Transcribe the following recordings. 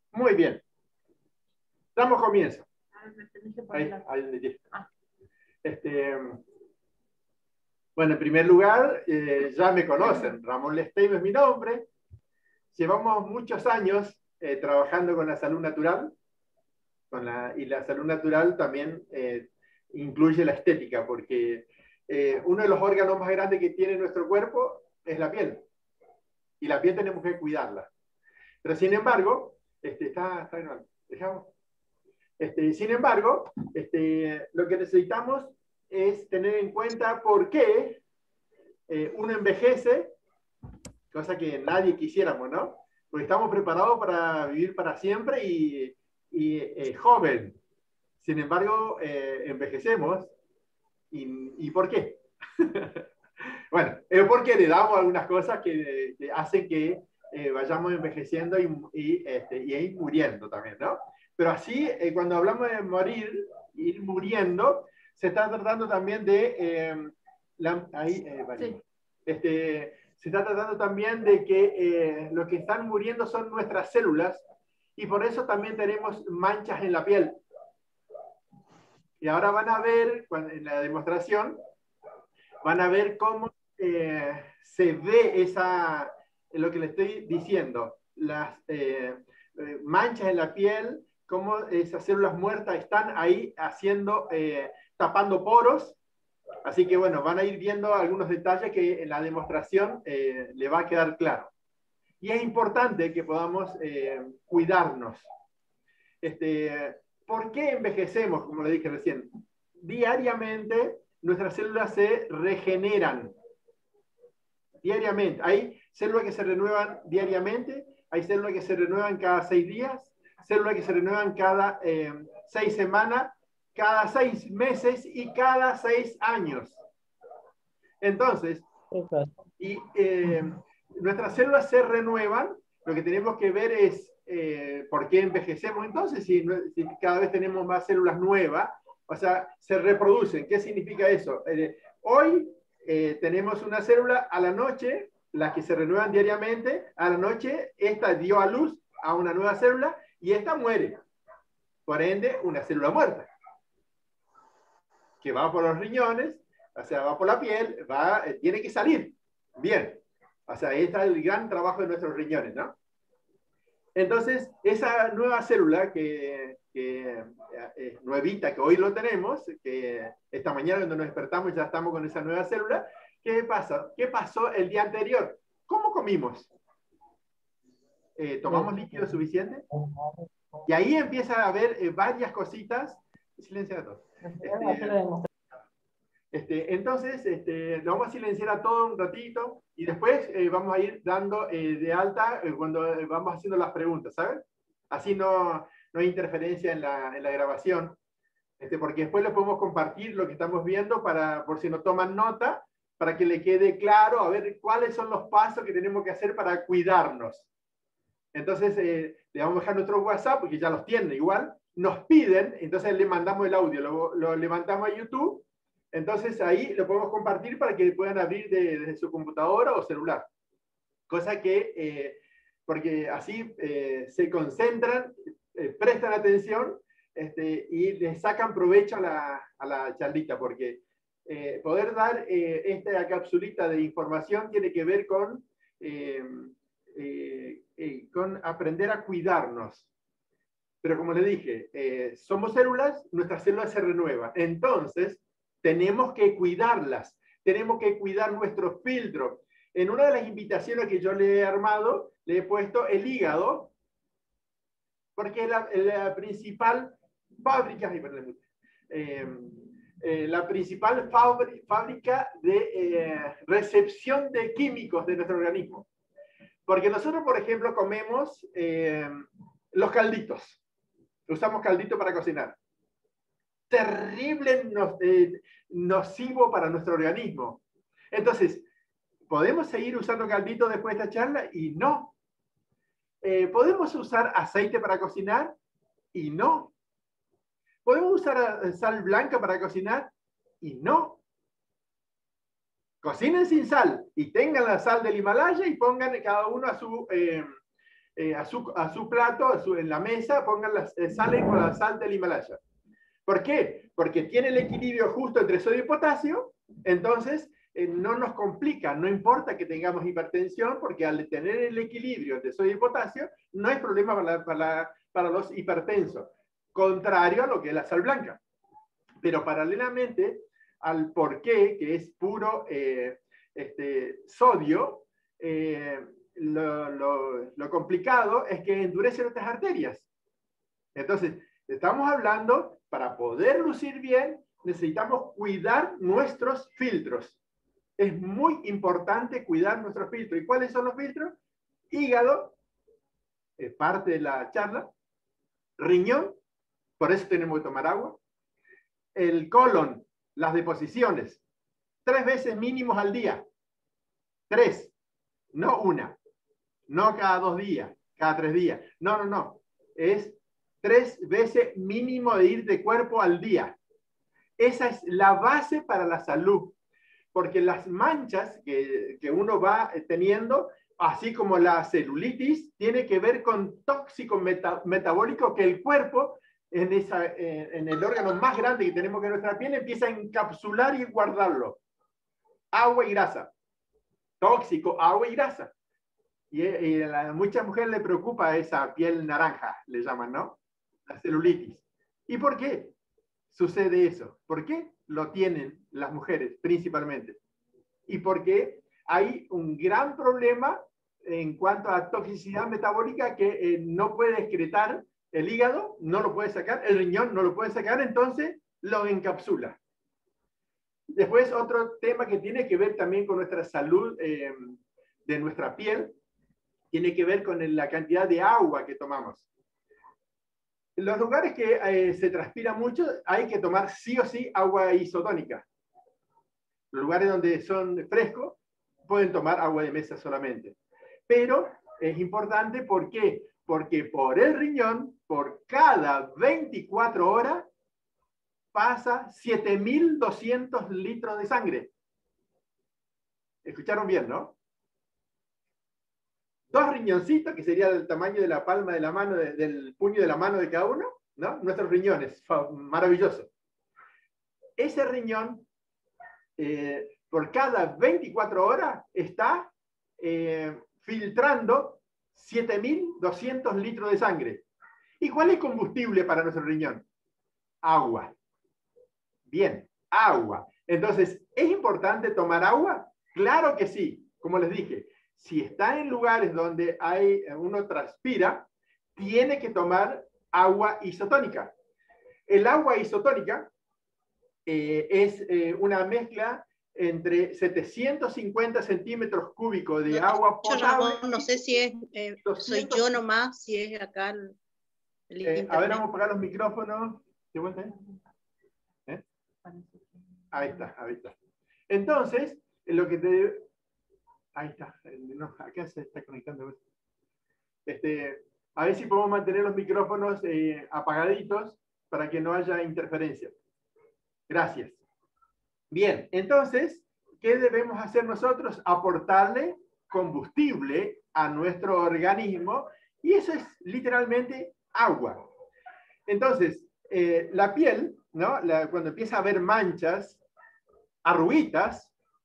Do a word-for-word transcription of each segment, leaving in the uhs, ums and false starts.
Muy bien. Damos comienzo. Ah, me tenés que poner Ahí, la- ahí donde tiene. Ah, Este, bueno, en primer lugar, eh, ya me conocen. Ramón Lesteim es mi nombre. Llevamos muchos años eh, trabajando con la salud natural. Con la, y la salud natural también eh, incluye la estética, porque eh, uno de los órganos más grandes que tiene nuestro cuerpo es la piel. Y la piel tenemos que cuidarla. Pero sin embargo, este, está, está bien, dejamos. Este, sin embargo, este, lo que necesitamos es tener en cuenta por qué eh, uno envejece, cosa que nadie quisiéramos, ¿no? Porque estamos preparados para vivir para siempre y, y eh, joven. Sin embargo, eh, envejecemos. ¿Y, ¿Y por qué? Bueno, es porque le damos algunas cosas que, que hacen que eh, vayamos envejeciendo y, y, este, y ir muriendo también, ¿no? Pero así, eh, cuando hablamos de morir, ir muriendo, se está tratando también de... Eh, la, ahí, eh, vale. Sí. Este, se está tratando también de que eh, lo que están muriendo son nuestras células y por eso también tenemos manchas en la piel. Y ahora van a ver, cuando, en la demostración, van a ver cómo eh, se ve esa, lo que le estoy diciendo, las eh, eh, manchas en la piel, cómo esas células muertas están ahí haciendo, eh, tapando poros. Así que bueno, van a ir viendo algunos detalles que en la demostración eh, le va a quedar claro. Y es importante que podamos eh, cuidarnos. Este, ¿Por qué envejecemos? Como le dije recién. Diariamente nuestras células se regeneran. Diariamente. Hay células que se renuevan diariamente, hay células que se renuevan cada seis días, células que se renuevan cada eh, seis semanas, cada seis meses y cada seis años. Entonces, y, eh, nuestras células se renuevan, lo que tenemos que ver es eh, por qué envejecemos entonces, si, si cada vez tenemos más células nuevas, o sea, se reproducen. ¿Qué significa eso? Eh, hoy eh, tenemos una célula a la noche, las que se renuevan diariamente, a la noche esta dio a luz a una nueva célula y esta muere. Por ende, una célula muerta, que va por los riñones, o sea, va por la piel, va, eh, tiene que salir. Bien. O sea, ahí está el gran trabajo de nuestros riñones, ¿no? Entonces, esa nueva célula que, que eh, nuevita, que hoy lo tenemos, que esta mañana cuando nos despertamos ya estamos con esa nueva célula, ¿qué pasa? ¿Qué pasó el día anterior? ¿Cómo comimos? Eh, ¿Tomamos líquido suficiente? Y ahí empieza a haber eh, varias cositas. Silencia a todos. Este, Este, entonces, este, lo vamos a silenciar a todo un ratito y después eh, vamos a ir dando eh, de alta eh, cuando eh, vamos haciendo las preguntas, ¿sabes? Así no, no hay interferencia en la, en la grabación, este, porque después lo podemos compartir lo que estamos viendo para, por si no toman nota, para que le quede claro a ver cuáles son los pasos que tenemos que hacer para cuidarnos. Entonces, eh, le vamos a dejar nuestro WhatsApp, porque ya los tienen igual, nos piden, entonces le mandamos el audio, lo, lo levantamos a YouTube. Entonces ahí lo podemos compartir para que puedan abrir de, desde su computadora o celular. Cosa que, eh, porque así eh, se concentran, eh, prestan atención este, y les sacan provecho a la, a la charlita, porque eh, poder dar eh, esta capsulita de información tiene que ver con, eh, eh, eh, con aprender a cuidarnos. Pero como le dije, eh, somos células, nuestras células se renuevan. Entonces, tenemos que cuidarlas, tenemos que cuidar nuestro filtro. En una de las invitaciones que yo le he armado, le he puesto el hígado, porque es la, la principal fábrica, eh, eh, la principal fábrica de eh, recepción de químicos de nuestro organismo. Porque nosotros, por ejemplo, comemos eh, los calditos. Usamos caldito para cocinar. Terrible no, eh, nocivo para nuestro organismo. Entonces, ¿podemos seguir usando caldito después de esta charla? Y no. Eh, ¿Podemos usar aceite para cocinar? Y no. ¿Podemos usar sal blanca para cocinar? Y no. Cocinen sin sal y tengan la sal del Himalaya y pongan cada uno a su, eh, eh, a, su, a su plato, a su, en la mesa, pongan las eh, sales con la sal del Himalaya. ¿Por qué? Porque tiene el equilibrio justo entre sodio y potasio, entonces eh, no nos complica, no importa que tengamos hipertensión, porque al tener el equilibrio entre sodio y potasio, no hay problema para, la, para, para los hipertensos, contrario a lo que es la sal blanca. Pero paralelamente al porqué, que es puro eh, este, sodio, eh, lo, lo, lo complicado es que endurece nuestras arterias. Entonces, estamos hablando, para poder lucir bien, necesitamos cuidar nuestros filtros. Es muy importante cuidar nuestros filtros. ¿Y cuáles son los filtros? Hígado, es parte de la charla, riñón, por eso tenemos que tomar agua, el colon, las deposiciones, tres veces mínimos al día. Tres, no una, no cada dos días, cada tres días. No, no, no. Es tres veces mínimo de ir de cuerpo al día. Esa es la base para la salud. Porque las manchas que, que uno va teniendo, así como la celulitis, tiene que ver con tóxico meta, metabólico que el cuerpo, en, esa, en el órgano más grande que tenemos que en nuestra piel, empieza a encapsular y guardarlo. Agua y grasa. Tóxico, agua y grasa. Y, y a muchas mujeres le preocupa esa piel naranja, le llaman, ¿no? La celulitis. ¿Y por qué sucede eso? ¿Por qué lo tienen las mujeres principalmente? Y porque hay un gran problema en cuanto a toxicidad metabólica que eh, no puede excretar el hígado, no lo puede sacar, el riñón no lo puede sacar, entonces lo encapsula. Después, otro tema que tiene que ver también con nuestra salud eh, de nuestra piel, tiene que ver con la cantidad de agua que tomamos. En los lugares que eh, se transpira mucho, hay que tomar sí o sí agua isotónica. Los lugares donde son frescos, pueden tomar agua de mesa solamente. Pero es importante, ¿por qué? Porque por el riñón, por cada veinticuatro horas, pasa siete mil doscientos litros de sangre. ¿Escucharon bien, no? Dos riñoncitos, que sería del tamaño de la palma de la mano, de, del puño de la mano de cada uno, ¿no? Nuestros riñones, maravilloso. Ese riñón, eh, por cada veinticuatro horas, está eh, filtrando siete mil doscientos litros de sangre. ¿Y cuál es el combustible para nuestro riñón? Agua. Bien, agua. Entonces, ¿es importante tomar agua? Claro que sí, como les dije. Si está en lugares donde hay, uno transpira, tiene que tomar agua isotónica. El agua isotónica eh, es eh, una mezcla entre setecientos cincuenta centímetros cúbicos de no, agua potable. Ramón, no sé si es, eh, doscientos, soy yo nomás, si es acá el, el eh, a ver, vamos a apagar los micrófonos. ¿Qué vuelta es? ¿Eh? Ahí está, ahí está. Entonces, lo que te... Ahí está. No, acá se está conectando. Este, a ver si podemos mantener los micrófonos eh, apagaditos para que no haya interferencia. Gracias. Bien, entonces, ¿qué debemos hacer nosotros? Aportarle combustible a nuestro organismo, y eso es literalmente agua. Entonces, eh, la piel, ¿no? La, cuando empieza a haber manchas, arruguitas,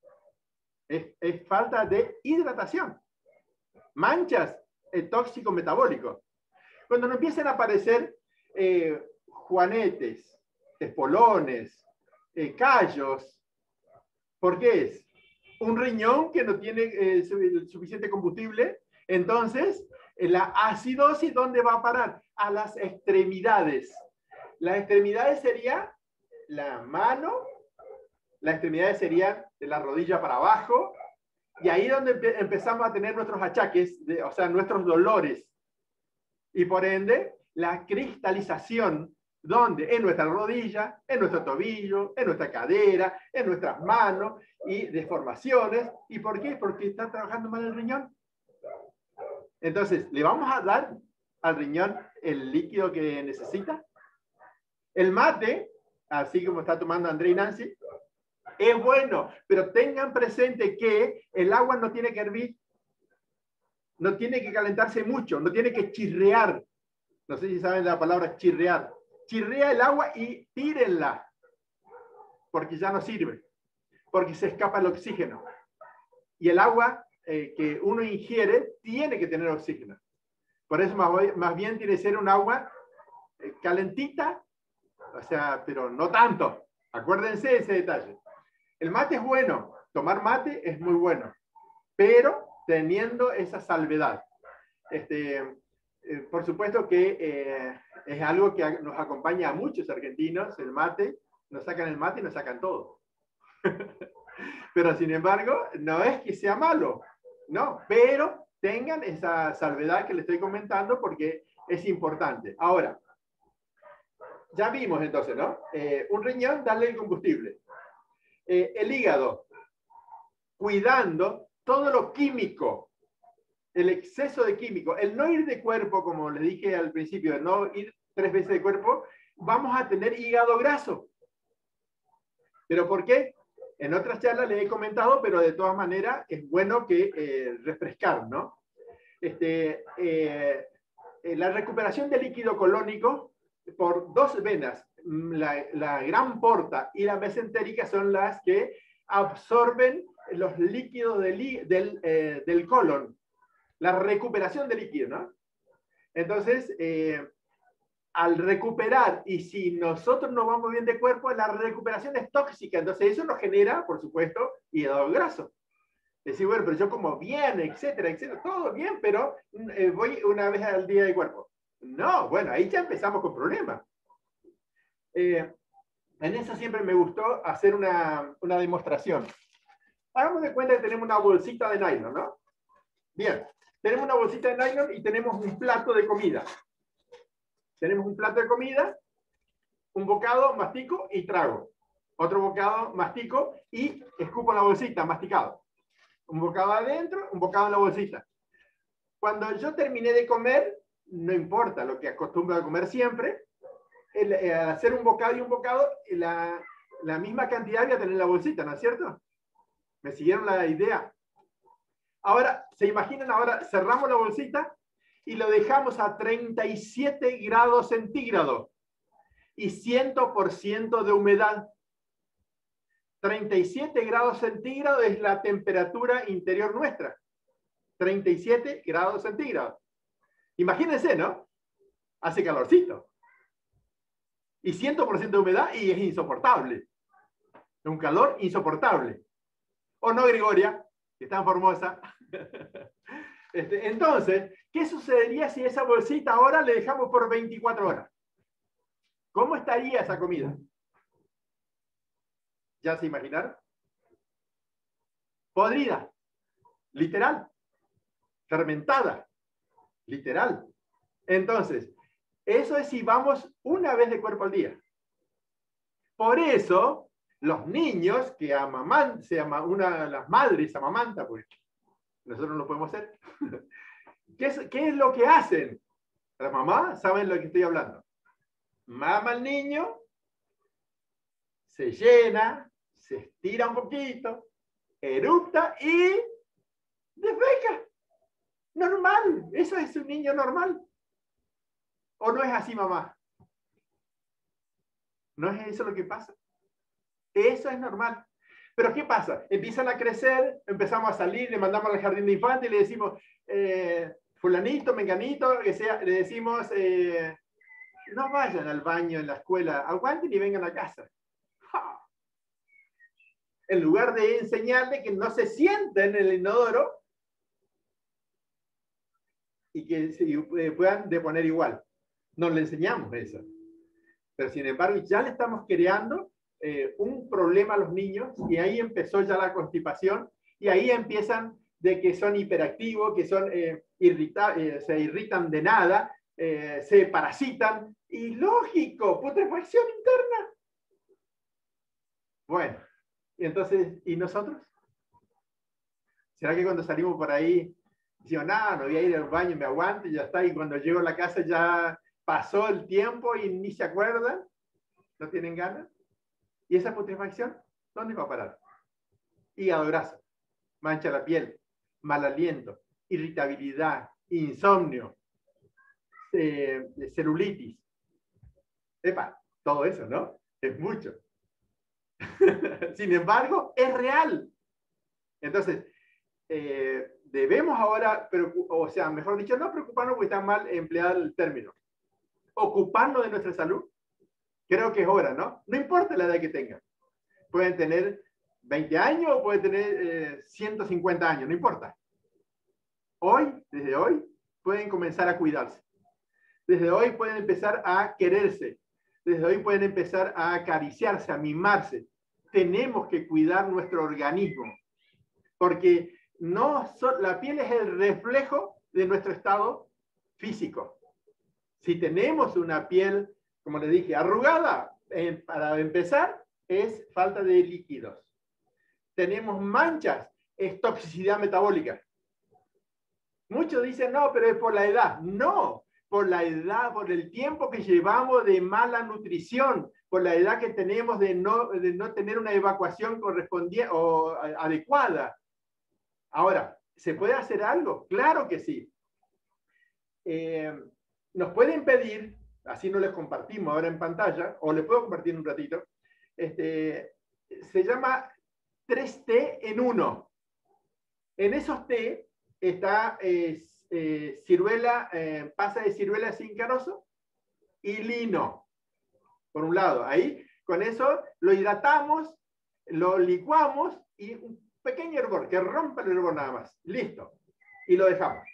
es, es falta de hidratación. Manchas, el tóxico metabólico. Cuando nos empiezan a aparecer eh, juanetes, espolones, eh, callos, ¿por qué es? Un riñón que no tiene eh, suficiente combustible, entonces la acidosis, ¿dónde va a parar? A las extremidades. Las extremidades serían la mano, las extremidades serían de la rodilla para abajo, y ahí es donde empe empezamos a tener nuestros achaques, de, o sea, nuestros dolores. Y por ende, la cristalización, ¿dónde? En nuestra rodilla, en nuestro tobillo, en nuestra cadera, en nuestras manos, y deformaciones. ¿Y por qué? Porque está trabajando mal el riñón. Entonces, ¿le vamos a dar al riñón el líquido que necesita? El mate, así como está tomando André y Nancy, es bueno, pero tengan presente que el agua no tiene que hervir. no tiene que calentarse mucho, no tiene que chirrear. No sé si saben la palabra chirrear. Chirrea el agua y tírenla, porque ya no sirve, porque se escapa el oxígeno. Y el agua eh, que uno ingiere tiene que tener oxígeno. Por eso más, más bien tiene que ser un agua eh, calentita, o sea, pero no tanto. Acuérdense de ese detalle. El mate es bueno, tomar mate es muy bueno, pero teniendo esa salvedad. Este, eh, por supuesto que eh, es algo que nos acompaña a muchos argentinos, el mate, nos sacan el mate y nos sacan todo. Pero sin embargo, no es que sea malo, no, pero tengan esa salvedad que les estoy comentando porque es importante. Ahora, ya vimos entonces, ¿no? Eh, un riñón, darle el combustible. Eh, el hígado, cuidando todo lo químico, el exceso de químico, el no ir de cuerpo, como les dije al principio, el no ir tres veces de cuerpo, vamos a tener hígado graso. ¿Pero por qué? En otras charlas les he comentado, pero de todas maneras es bueno que eh, refrescar, ¿no? Este, eh, la recuperación del líquido colónico por dos venas, la, la gran porta y la mesentérica, son las que absorben los líquidos del, del, eh, del colon, la recuperación de líquido, ¿no? Entonces, eh, al recuperar, y si nosotros no vamos bien de cuerpo, la recuperación es tóxica, entonces eso nos genera, por supuesto, hígado graso. Decir, bueno, pero yo como bien, etcétera, etcétera, todo bien, pero eh, voy una vez al día de cuerpo. No, bueno, ahí ya empezamos con problemas. Eh, en eso siempre me gustó hacer una, una demostración. Hagamos de cuenta que tenemos una bolsita de nylon, ¿no? Bien, tenemos una bolsita de nylon y tenemos un plato de comida. Tenemos un plato de comida, un bocado, mastico y trago. Otro bocado, mastico y escupo en la bolsita, masticado. Un bocado adentro, un bocado en la bolsita. Cuando yo terminé de comer, no importa lo que acostumbro a comer siempre, el, el hacer un bocado y un bocado, la, la misma cantidad voy a tener en la bolsita, ¿no es cierto? ¿Me siguieron la idea? Ahora, ¿se imaginan? Ahora cerramos la bolsita y lo dejamos a treinta y siete grados centígrados y cien por ciento de humedad. treinta y siete grados centígrados es la temperatura interior nuestra. treinta y siete grados centígrados. Imagínense, ¿no? Hace calorcito. Y cien por ciento de humedad y es insoportable. Es un calor insoportable. ¿O no, Gregoria? Que está en Formosa. Este, entonces, ¿qué sucedería si esa bolsita ahora le dejamos por veinticuatro horas? ¿Cómo estaría esa comida? ¿Ya se imaginaron? Podrida. Literal. Fermentada. Literal. Entonces, eso es si vamos una vez de cuerpo al día. Por eso, los niños que amamantan, se ama, una de las madres amamanta, pues nosotros no podemos hacer. ¿Qué es, ¿Qué es lo que hacen? Las mamás saben lo que estoy hablando. Mama al niño, se llena, se estira un poquito, eructa y defeca. Normal, eso es un niño normal. ¿O no es así, mamá? ¿No es eso lo que pasa? Eso es normal. Pero ¿qué pasa? Empiezan a crecer, empezamos a salir, le mandamos al jardín de infantes y le decimos, eh, fulanito, menganito, que sea, le decimos, eh, no vayan al baño en la escuela, aguanten y vengan a casa. ¡Ja! En lugar de enseñarle que no se sienten en el inodoro y que se puedan deponer igual. No le enseñamos eso. Pero sin embargo, ya le estamos creando eh, un problema a los niños y ahí empezó ya la constipación y ahí empiezan de que son hiperactivos, que son, eh, irrita eh, se irritan de nada, eh, se parasitan y lógico, putrefacción interna. Bueno, y entonces, ¿y nosotros? ¿Será que cuando salimos por ahí decimos, nada, no voy a ir al baño, me aguanto y ya está, y cuando llego a la casa ya pasó el tiempo y ni se acuerdan? ¿No tienen ganas? ¿Y esa putrefacción dónde va a parar? Hígado graso, mancha la piel, mal aliento, irritabilidad, insomnio, eh, celulitis. Epa, todo eso, ¿no? Es mucho. Sin embargo, es real. Entonces, eh, debemos ahora, o sea, mejor dicho, no preocuparnos porque está mal empleado el término. Ocuparnos de nuestra salud. Creo que es hora, ¿no? No importa la edad que tengan. Pueden tener veinte años o pueden tener eh, ciento cincuenta años, no importa. Hoy, desde hoy, pueden comenzar a cuidarse. Desde hoy pueden empezar a quererse. Desde hoy pueden empezar a acariciarse, a mimarse. Tenemos que cuidar nuestro organismo. Porque no so, la piel es el reflejo de nuestro estado físico. Si tenemos una piel, como les dije, arrugada, eh, para empezar, es falta de líquidos. Tenemos manchas, es toxicidad metabólica. Muchos dicen, no, pero es por la edad. No, por la edad, por el tiempo que llevamos de mala nutrición, por la edad que tenemos de no, de no tener una evacuación correspondiente o adecuada. Ahora, ¿se puede hacer algo? Claro que sí. Eh, nos pueden pedir, así no les compartimos ahora en pantalla, o les puedo compartir un ratito, este, se llama tres T en uno. En esos T está eh, eh, ciruela, eh, pasa de ciruela sin carozo y lino, por un lado. Ahí, con eso, lo hidratamos, lo licuamos y un pequeño hervor, que rompa el hervor nada más. Listo. Y lo dejamos.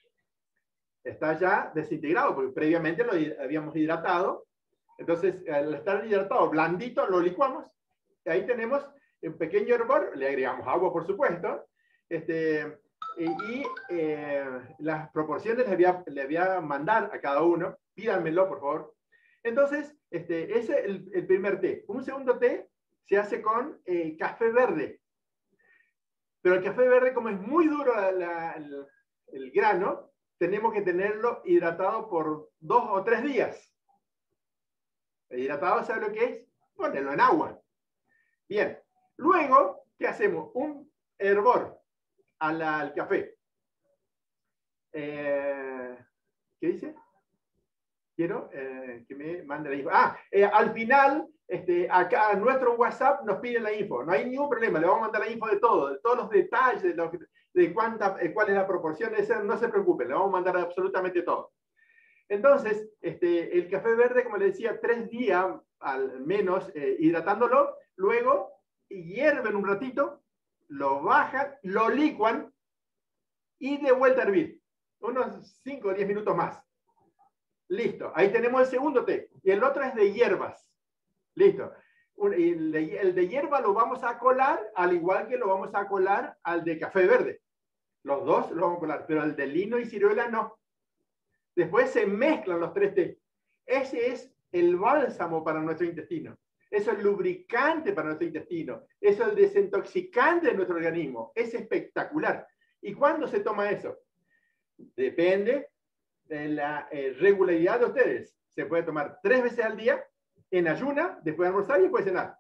Está ya desintegrado, porque previamente lo habíamos hidratado. Entonces, al estar hidratado, blandito, lo licuamos. Y ahí tenemos un pequeño hervor, le agregamos agua, por supuesto. Este, y eh, las proporciones les voy, a, les voy a mandar a cada uno. Pídanmelo, por favor. Entonces, este, ese es el, el primer té. Un segundo té se hace con eh, café verde. Pero el café verde, como es muy duro la, la, el, el grano, tenemos que tenerlo hidratado por dos o tres días. El hidratado, ¿sabe lo que es? Ponerlo en agua. Bien. Luego, ¿qué hacemos? Un hervor al, al café. Eh, ¿Qué dice? Quiero eh, que me mande la info. Ah, eh, al final, este, acá en nuestro WhatsApp nos piden la info. No hay ningún problema, le vamos a mandar la info de todo, de todos los detalles, de, lo, de cuánta, eh, cuál es la proporción, ese, no se preocupen, le vamos a mandar absolutamente todo. Entonces, este, el café verde, como les decía, tres días al menos eh, hidratándolo, luego hierven un ratito, lo bajan, lo licuan y de vuelta a hervir. Unos cinco o diez minutos más. Listo, ahí tenemos el segundo té. Y el otro es de hierbas. Listo. El de, el de hierba lo vamos a colar, al igual que lo vamos a colar al de café verde. Los dos lo vamos a colar, pero el de lino y ciruela no. Después se mezclan los tres té. Ese es el bálsamo para nuestro intestino. Eso es el lubricante para nuestro intestino. Eso es el desintoxicante de nuestro organismo. Es espectacular. ¿Y cuándo se toma eso? Depende de la eh, regularidad de ustedes. Se puede tomar tres veces al día, en ayuna, después de almorzar y después de cenar.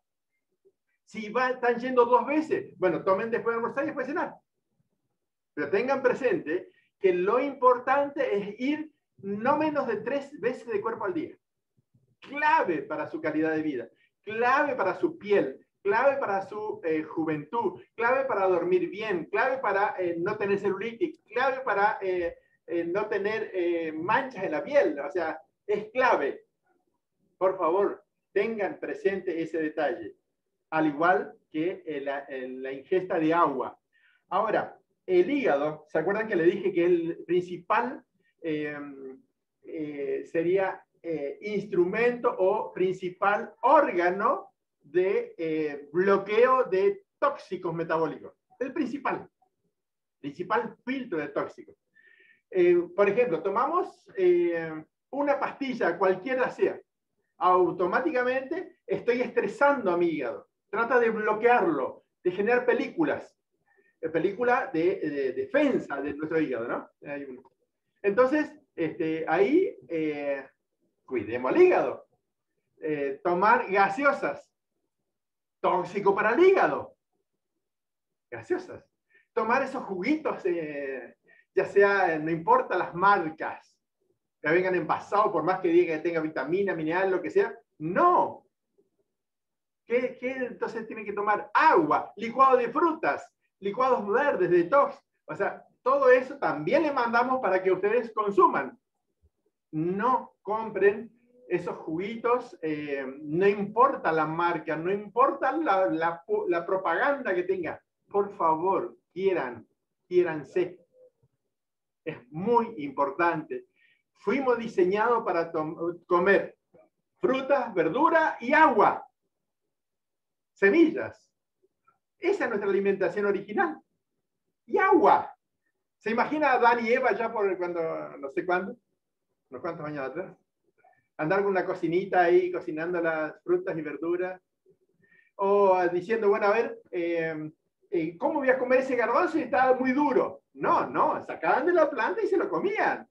Si va, están yendo dos veces, bueno, tomen después de almorzar y después de cenar. Pero tengan presente que lo importante es ir no menos de tres veces de cuerpo al día. Clave para su calidad de vida, clave para su piel, clave para su eh, juventud, clave para dormir bien, clave para eh, no tener celulitis, clave para eh, eh, no tener eh, manchas en la piel. O sea, es clave. Por favor, tengan presente ese detalle. Al igual que eh, la, eh, la ingesta de agua. Ahora, el hígado, ¿se acuerdan que le dije que el principal eh, eh, sería eh, instrumento o principal órgano de eh, bloqueo de tóxicos metabólicos? El principal, principal filtro de tóxicos. Eh, por ejemplo, tomamos eh, una pastilla, cualquiera sea, automáticamente estoy estresando a mi hígado. Trata de bloquearlo, de generar películas. Película de, de defensa de nuestro hígado, ¿no? Entonces, este, ahí eh, cuidemos al hígado. Eh, tomar gaseosas, tóxico para el hígado. Gaseosas. Tomar esos juguitos, eh, ya sea, no importa las marcas, que vengan envasados, por más que diga que tenga vitamina, mineral, lo que sea, no. ¿Qué, qué entonces tienen que tomar? Agua, licuado de frutas, licuados verdes, detox. O sea, todo eso también le mandamos para que ustedes consuman. No compren esos juguitos, eh, no importa la marca, no importa la, la, la propaganda que tenga. Por favor, quieran, quiéranse. Es muy importante. Fuimos diseñados para comer frutas, verdura y agua. Semillas. Esa es nuestra alimentación original. Y agua. ¿Se imagina a Adán y Eva ya por cuando, no sé cuándo, unos cuantos años atrás? Andar con una cocinita ahí cocinando las frutas y verduras. O diciendo, bueno, a ver, eh, eh, ¿cómo voy a comer ese garbanzo y está muy duro? No, no, sacaban de la planta y se lo comían.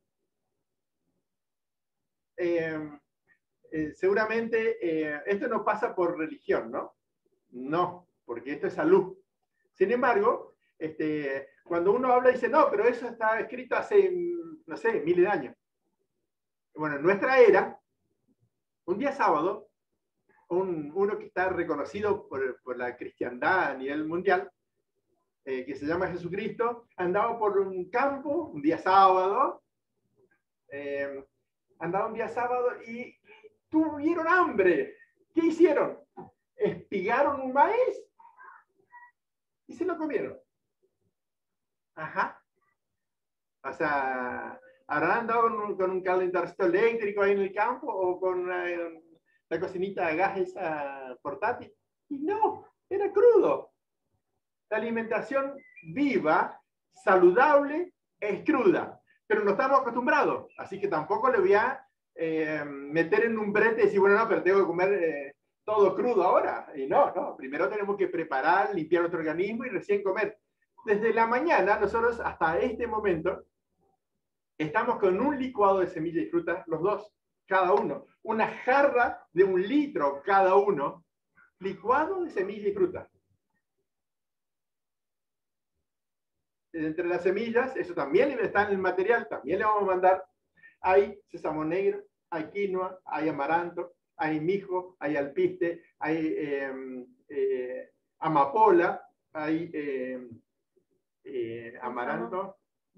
Eh, eh, seguramente eh, esto no pasa por religión, ¿no? No, porque esto es salud. Sin embargo, este, cuando uno habla dice, no, pero eso está escrito hace, no sé, miles de años. Bueno, en nuestra era, un día sábado, un, uno que está reconocido por, por la cristiandad a nivel mundial, eh, que se llama Jesucristo, andaba por un campo, un día sábado, eh, andaba un día sábado y tuvieron hambre. ¿Qué hicieron? Espigaron un maíz y se lo comieron. Ajá. O sea, ¿habrán andado con un, con un calentador eléctrico ahí en el campo o con una, la cocinita de gas esa portátil? Y no, era crudo. La alimentación viva, saludable, es cruda. Pero no estamos acostumbrados, así que tampoco le voy a eh, meter en un brete y decir, bueno, no, pero tengo que comer eh, todo crudo ahora. Y no, no, primero tenemos que preparar, limpiar nuestro organismo y recién comer. Desde la mañana, nosotros hasta este momento, estamos con un licuado de semillas y frutas, los dos, cada uno. Una jarra de un litro cada uno, licuado de semillas y frutas. Entre las semillas, eso también está en el material, también le vamos a mandar. Hay sésamo negro, hay quinoa, hay amaranto, hay mijo, hay alpiste, hay eh, eh, amapola, hay eh, eh, amaranto,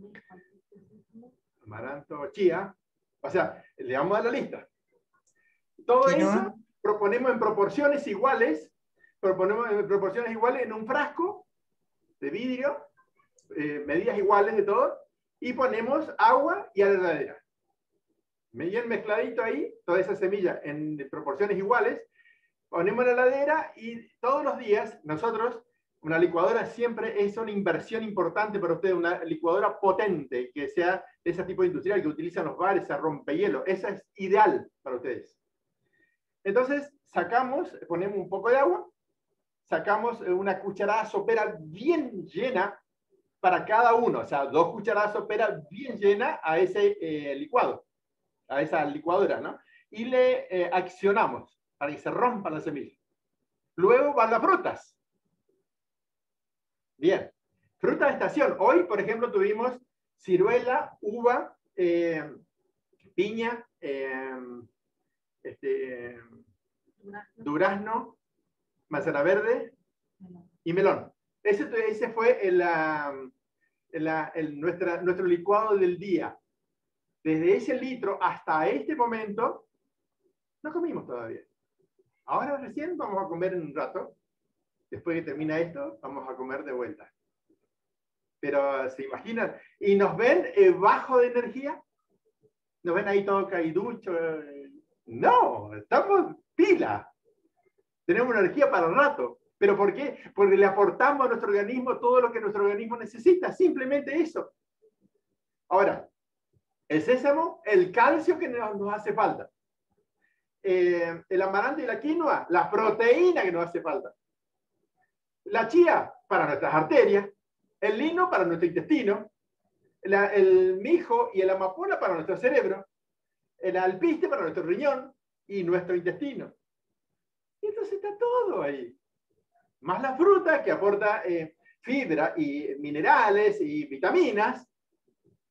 amaranto, chía. O sea, le vamos a dar la lista. Todo eso proponemos en proporciones iguales, proponemos en proporciones iguales en un frasco de vidrio, eh, medidas iguales de todo, y ponemos agua y a la heladera. Bien mezcladito ahí, toda esa semilla en proporciones iguales, ponemos en la heladera y todos los días nosotros, una licuadora siempre es una inversión importante para ustedes, una licuadora potente, que sea de ese tipo industrial que utilizan los bares, esa rompehielo, esa es ideal para ustedes. Entonces, sacamos, ponemos un poco de agua, sacamos una cucharada sopera bien llena para cada uno, o sea, dos cucharadas soperas bien llenas a ese eh, licuado, a esa licuadora, ¿no? Y le eh, accionamos para que se rompan las semillas. Luego van las frutas. Bien, fruta de estación. Hoy, por ejemplo, tuvimos ciruela, uva, eh, piña, eh, este, durazno, manzana verde y melón. Ese, ese fue el, el, el, nuestra, nuestro licuado del día. Desde ese litro hasta este momento, no comimos todavía. Ahora recién vamos a comer en un rato. Después que termina esto, vamos a comer de vuelta. Pero, ¿se imaginan? ¿Y nos ven eh, bajo de energía? ¿Nos ven ahí todo caiducho? No, estamos pila. Tenemos energía para el rato. ¿Pero por qué? Porque le aportamos a nuestro organismo todo lo que nuestro organismo necesita. Simplemente eso. Ahora, el sésamo, el calcio que nos, nos hace falta. Eh, el amaranto y la quinoa, la proteína que nos hace falta. La chía para nuestras arterias. El lino para nuestro intestino. La, el mijo y el amapola para nuestro cerebro. El alpiste para nuestro riñón y nuestro intestino. Y entonces está todo ahí. Más la fruta que aporta eh, fibra y minerales y vitaminas.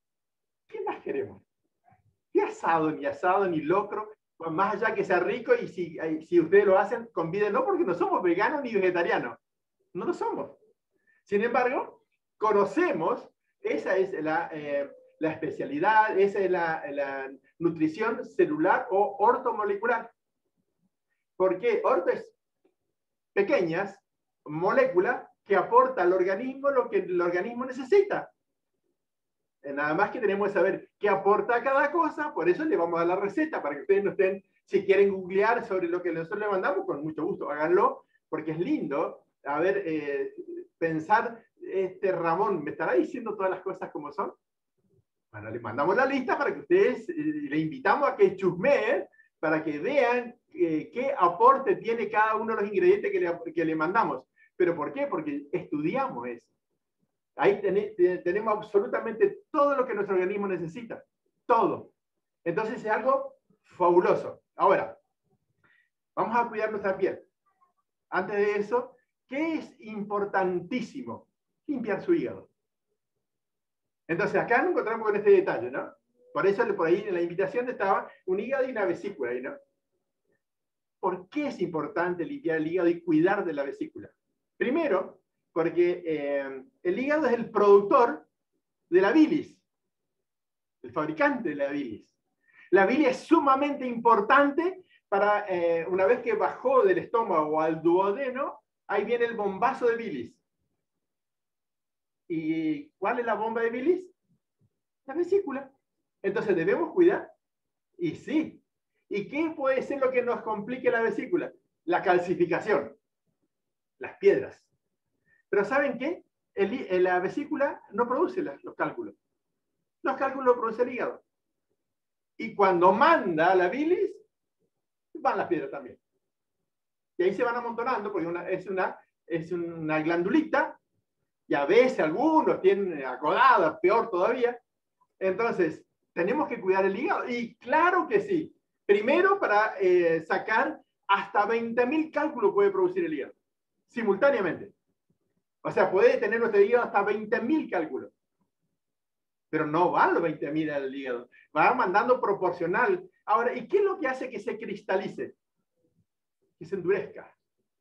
¿qué más queremos? ¿Qué asado, ni asado, ni locro? Pues más allá que sea rico, y si, si ustedes lo hacen, convídenlo, porque no somos veganos ni vegetarianos. No lo somos. Sin embargo, conocemos, esa es la, eh, la especialidad, esa es la, la nutrición celular o ortomolecular. ¿Por qué? Orto es pequeñas moléculas que aporta al organismo lo que el organismo necesita. Nada más que tenemos que saber qué aporta cada cosa, por eso le vamos a dar la receta, para que ustedes no estén, si quieren googlear sobre lo que nosotros le mandamos, con mucho gusto, háganlo, porque es lindo, a ver, eh, pensar, este Ramón, ¿me estará diciendo todas las cosas como son? Bueno, le mandamos la lista para que ustedes, eh, le invitamos a que chusmeen, para que vean eh, qué aporte tiene cada uno de los ingredientes que le, que le mandamos. ¿Pero por qué? Porque estudiamos eso. Ahí ten, tenemos absolutamente todo lo que nuestro organismo necesita. Todo. Entonces es algo fabuloso. Ahora, vamos a cuidar nuestra piel. Antes de eso, ¿qué es importantísimo? Limpiar su hígado. Entonces acá nos encontramos con este detalle, ¿no? Por eso por ahí en la invitación estaba un hígado y una vesícula, ahí, ¿no? ¿Por qué es importante limpiar el hígado y cuidar de la vesícula? Primero, porque eh, el hígado es el productor de la bilis, el fabricante de la bilis. La bilis es sumamente importante para, eh, una vez que bajó del estómago al duodeno, ahí viene el bombazo de bilis. ¿Y cuál es la bomba de bilis? La vesícula. Entonces, ¿debemos cuidar? Y sí. ¿Y qué puede ser lo que nos complique la vesícula? La calcificación, las piedras. Pero ¿saben qué? El, la vesícula no produce las, los cálculos. Los cálculos los produce el hígado. Y cuando manda la bilis, van las piedras también. Y ahí se van amontonando, porque una, es, una, es una glandulita, y a veces algunos tienen acodadas, peor todavía. Entonces, tenemos que cuidar el hígado. Y claro que sí. Primero, para eh, sacar hasta veinte mil cálculos puede producir el hígado, simultáneamente. O sea, puede tener nuestro hígado hasta veinte mil cálculos. Pero no van los veinte mil al hígado. Va mandando proporcional. Ahora, ¿y qué es lo que hace que se cristalice? Que se endurezca.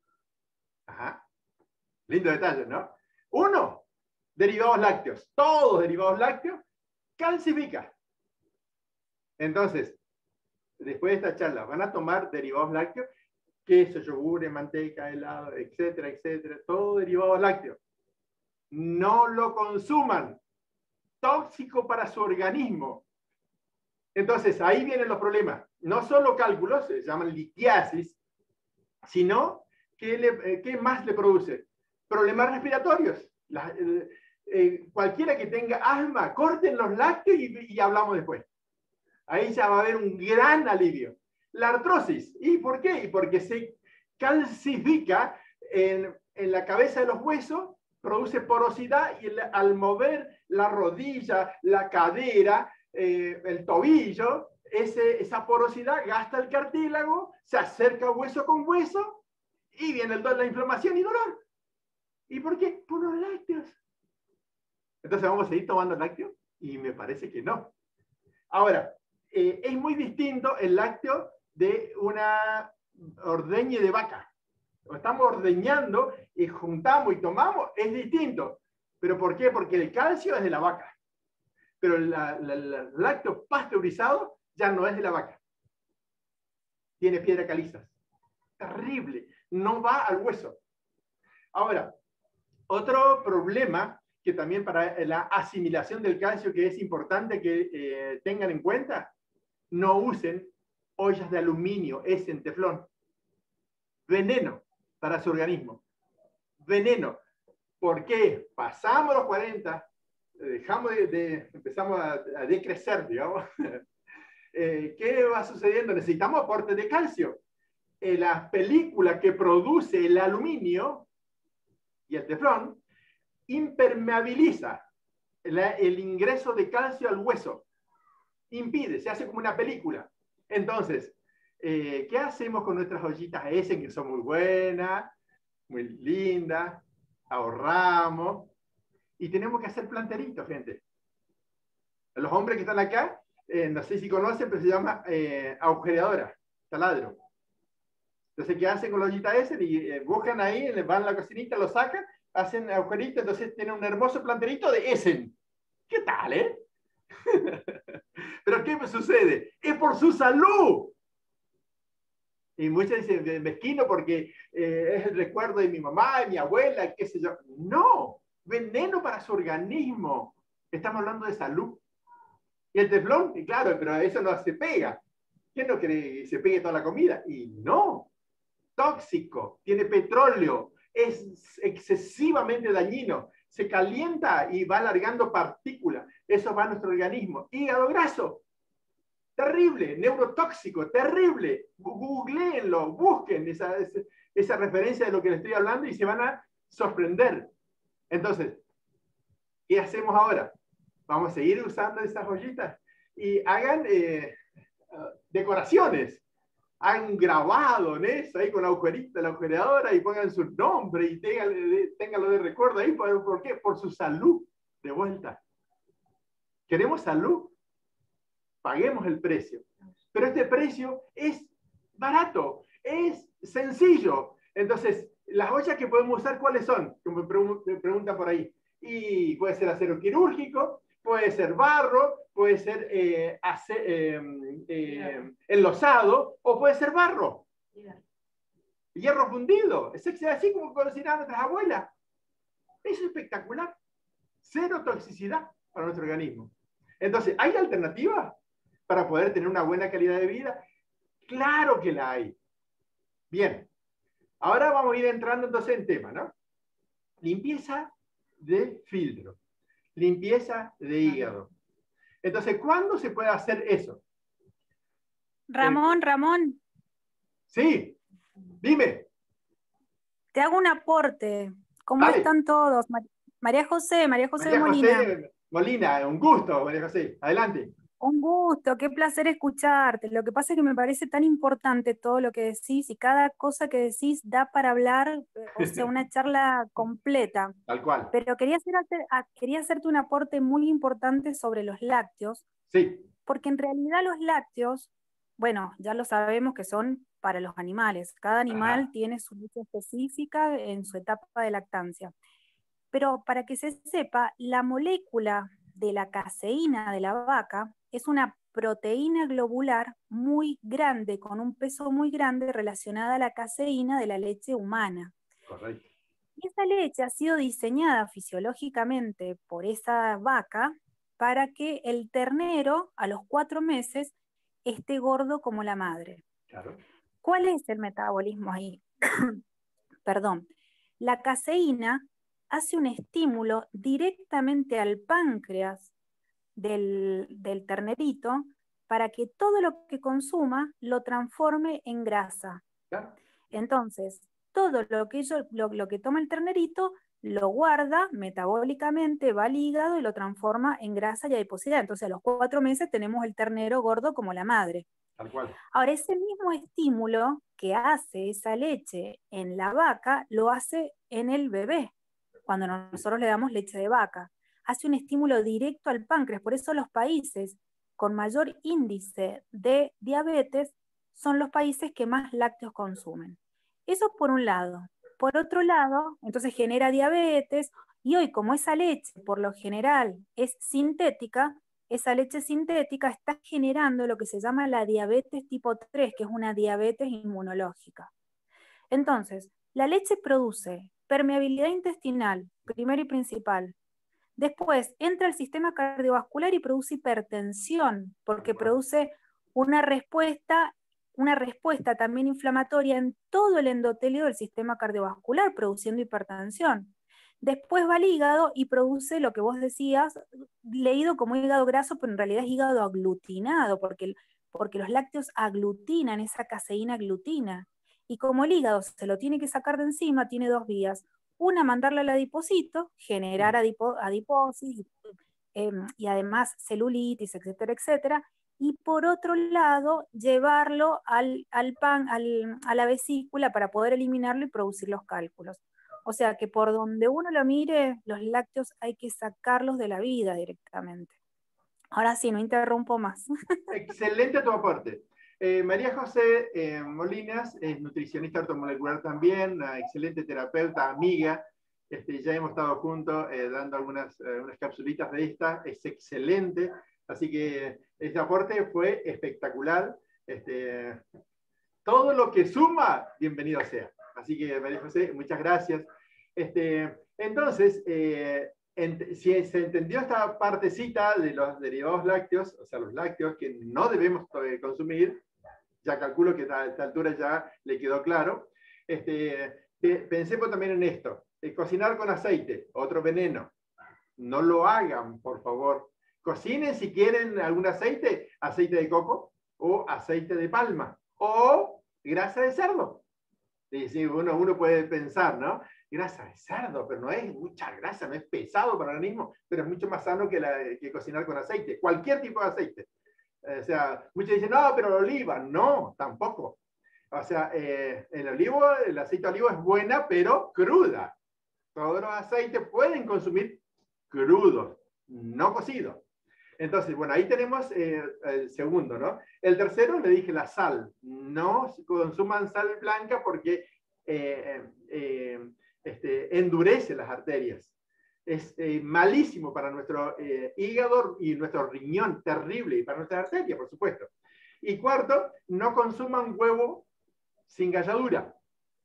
Ajá. Lindo detalle, ¿no? Uno, derivados lácteos. Todos derivados lácteos calcifica. Entonces, después de esta charla, van a tomar derivados lácteos, queso, yogur, manteca, helado, etcétera, etcétera, todo derivados lácteos. No lo consuman. Tóxico para su organismo. Entonces, ahí vienen los problemas. No solo cálculos, se llaman litiasis, sino, ¿qué, le, ¿qué más le produce? Problemas respiratorios. La, eh, eh, cualquiera que tenga asma, corten los lácteos y, y hablamos después. Ahí ya va a haber un gran alivio. La artrosis. ¿Y por qué? Porque se calcifica en, en la cabeza de los huesos, produce porosidad y el, al mover la rodilla, la cadera, eh, el tobillo, ese, esa porosidad gasta el cartílago, se acerca hueso con hueso y viene el, la inflamación y dolor. ¿Y por qué? Por los lácteos. Entonces, ¿vamos a seguir tomando lácteos? Y me parece que no. Ahora, eh, es muy distinto el lácteo de una ordeñe de vaca. Lo estamos ordeñando y juntamos y tomamos, es distinto. ¿Pero por qué? Porque el calcio es de la vaca. Pero el lácteo pasteurizado ya no es de la vaca. Tiene piedra caliza. Terrible. No va al hueso. Ahora, otro problema que también para la asimilación del calcio que es importante que eh, tengan en cuenta, no usen ollas de aluminio, es en teflón. Veneno para su organismo. Veneno. ¿Por qué? Pasamos los cuarenta, dejamos de, de empezamos a, a decrecer, digamos. eh, ¿Qué va sucediendo? Necesitamos aporte de calcio. Eh, la película que produce el aluminio y el teflón impermeabiliza la, el ingreso de calcio al hueso. Impide, se hace como una película. Entonces, eh, ¿qué hacemos con nuestras ollitas ese que son muy buenas, muy lindas? Ahorramos y tenemos que hacer planteritos, gente. Los hombres que están acá, eh, no sé si conocen, pero se llama eh, agujereadora, taladro. Entonces, ¿qué hacen con la ollita esa? Y eh, buscan ahí, les van a la cocinita, lo sacan, hacen agujerito, entonces tienen un hermoso planterito de Essen. ¿Qué tal, eh? Pero ¿qué me sucede? Es por su salud. Y muchos dicen, mezquino porque eh, es el recuerdo de mi mamá, de mi abuela, qué sé yo. No, veneno para su organismo. Estamos hablando de salud. Y el teflón, y claro, pero eso no se pega. ¿Quién no quiere que se pegue toda la comida? Y no. Tóxico, tiene petróleo, es excesivamente dañino, se calienta y va alargando partículas. Eso va a nuestro organismo. Hígado graso. Terrible, neurotóxico, terrible. Googleenlo, busquen esa, esa, esa referencia de lo que les estoy hablando y se van a sorprender. Entonces, ¿qué hacemos ahora? Vamos a seguir usando esas ollitas y hagan eh, decoraciones. Han grabado en eso, ahí con la agujerita, la agujereadora, y pongan su nombre y ténganlo de recuerdo ahí. ¿Por, ¿Por qué? Por su salud, de vuelta. ¿Queremos salud? Paguemos el precio. Pero este precio es barato, es sencillo. Entonces, las ollas que podemos usar, ¿cuáles son? Como me preguntan por ahí. Y puede ser acero quirúrgico, puede ser barro, puede ser eh, ace, eh, eh, enlosado, o puede ser barro. Hierro fundido. Es así como cocinaban nuestras abuelas. Es espectacular. Cero toxicidad para nuestro organismo. Entonces, ¿hay alternativas para poder tener una buena calidad de vida? Claro que la hay. Bien. Ahora vamos a ir entrando entonces en tema, ¿no? Limpieza de filtro. Limpieza de hígado. Entonces, ¿cuándo se puede hacer eso? Ramón, El... Ramón. Sí, dime. Te hago un aporte. ¿Cómo Dale. están todos? María José, María José María Molina. José Molina, un gusto, María José. Adelante. Un gusto, qué placer escucharte. Lo que pasa es que me parece tan importante todo lo que decís y cada cosa que decís da para hablar, o sea, una charla completa. Tal cual. Pero quería, hacer, quería hacerte un aporte muy importante sobre los lácteos. Sí. Porque en realidad los lácteos, bueno, ya lo sabemos que son para los animales. Cada animal Ajá. tiene su leche específica en su etapa de lactancia. Pero para que se sepa, la molécula de la caseína de la vaca es una proteína globular muy grande, con un peso muy grande relacionada a la caseína de la leche humana. Correcto. Y esa leche ha sido diseñada fisiológicamente por esa vaca para que el ternero a los cuatro meses esté gordo como la madre. Claro. ¿Cuál es el metabolismo ahí? Perdón. La caseína hace un estímulo directamente al páncreas del, del ternerito para que todo lo que consuma lo transforme en grasa. Claro. Entonces, todo lo que, yo, lo, lo que toma el ternerito lo guarda metabólicamente, va al hígado y lo transforma en grasa y adiposidad. Entonces, a los cuatro meses tenemos el ternero gordo como la madre. Tal cual. Ahora, ese mismo estímulo que hace esa leche en la vaca, lo hace en el bebé, cuando nosotros le damos leche de vaca. Hace un estímulo directo al páncreas. Por eso los países con mayor índice de diabetes son los países que más lácteos consumen. Eso por un lado. Por otro lado, entonces genera diabetes, y hoy como esa leche por lo general es sintética, esa leche sintética está generando lo que se llama la diabetes tipo tres, que es una diabetes inmunológica. Entonces, la leche produce permeabilidad intestinal, primero y principal. Después entra al sistema cardiovascular y produce hipertensión, porque produce una respuesta, una respuesta también inflamatoria en todo el endotelio del sistema cardiovascular, produciendo hipertensión. Después va al hígado y produce lo que vos decías, leído como hígado graso, pero en realidad es hígado aglutinado, porque, porque los lácteos aglutinan esa caseína glutina. Y como el hígado se lo tiene que sacar de encima, tiene dos vías. Una, mandarla al adipocito, generar adipo, adiposis eh, y además celulitis, etcétera, etcétera. Y por otro lado, llevarlo al, al pan, al, a la vesícula para poder eliminarlo y producir los cálculos. O sea que por donde uno lo mire, los lácteos hay que sacarlos de la vida directamente. Ahora sí, no interrumpo más. Excelente tu aporte. Eh, María José eh, Molinas es nutricionista ortomolecular también, una excelente terapeuta, amiga. Este, ya hemos estado juntos eh, dando algunas eh, unas capsulitas de esta, es excelente. Así que este aporte fue espectacular. Este, todo lo que suma, bienvenido sea. Así que, María José, muchas gracias. Este, entonces, eh, ent si se entendió esta partecita de los derivados lácteos, o sea, los lácteos que no debemos consumir, ya calculo que a esta altura ya le quedó claro. Este, pensemos también en esto. Eh, cocinar con aceite, otro veneno. No lo hagan, por favor. Cocinen si quieren algún aceite, aceite de coco o aceite de palma o grasa de cerdo. Y si uno, uno puede pensar, ¿no? Grasa de cerdo, pero no es mucha grasa, no es pesado para el organismo, pero es mucho más sano que, la, que cocinar con aceite, cualquier tipo de aceite. O sea, muchos dicen, no, pero la oliva, no, tampoco. O sea, eh, el olivo, el aceite de olivo es buena, pero cruda. Todos los aceites pueden consumir crudos, no cocidos. Entonces, bueno, ahí tenemos eh, el segundo, ¿no? El tercero, le dije la sal. No consuman sal blanca porque eh, eh, este, endurece las arterias. Es eh, malísimo para nuestro eh, hígado y nuestro riñón, terrible, y para nuestra arteria, por supuesto. Y cuarto, no consuman huevo sin galladura.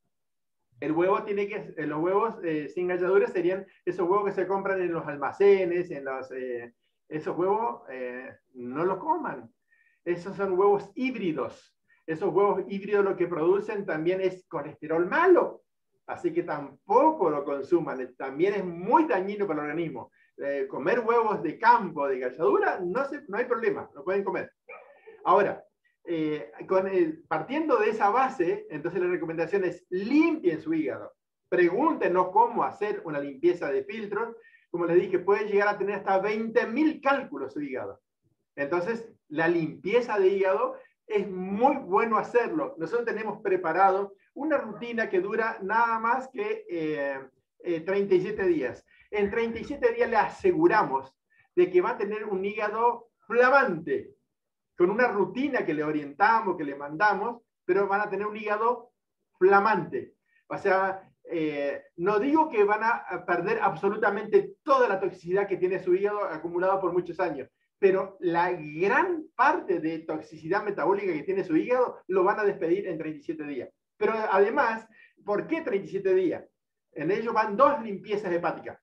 El huevo tiene que, los huevos eh, sin galladura serían esos huevos que se compran en los almacenes, en los, eh, esos huevos eh, no los coman. Esos son huevos híbridos. Esos huevos híbridos lo que producen también es colesterol malo. Así que tampoco lo consuman. También es muy dañino para el organismo. Eh, comer huevos de campo, de galladura, no, se, no hay problema, lo pueden comer. Ahora, eh, con el, partiendo de esa base, entonces la recomendación es limpien su hígado. Pregúntenos cómo hacer una limpieza de filtros. Como les dije, puede llegar a tener hasta veinte mil cálculos su hígado. Entonces, la limpieza de hígado es muy bueno hacerlo. Nosotros tenemos preparado una rutina que dura nada más que eh, eh, treinta y siete días. En treinta y siete días le aseguramos de que va a tener un hígado flamante, con una rutina que le orientamos, que le mandamos, pero van a tener un hígado flamante. O sea, eh, no digo que van a perder absolutamente toda la toxicidad que tiene su hígado acumulado por muchos años, pero la gran parte de toxicidad metabólica que tiene su hígado lo van a despedir en treinta y siete días. Pero además, ¿por qué treinta y siete días? En ello van dos limpiezas hepáticas.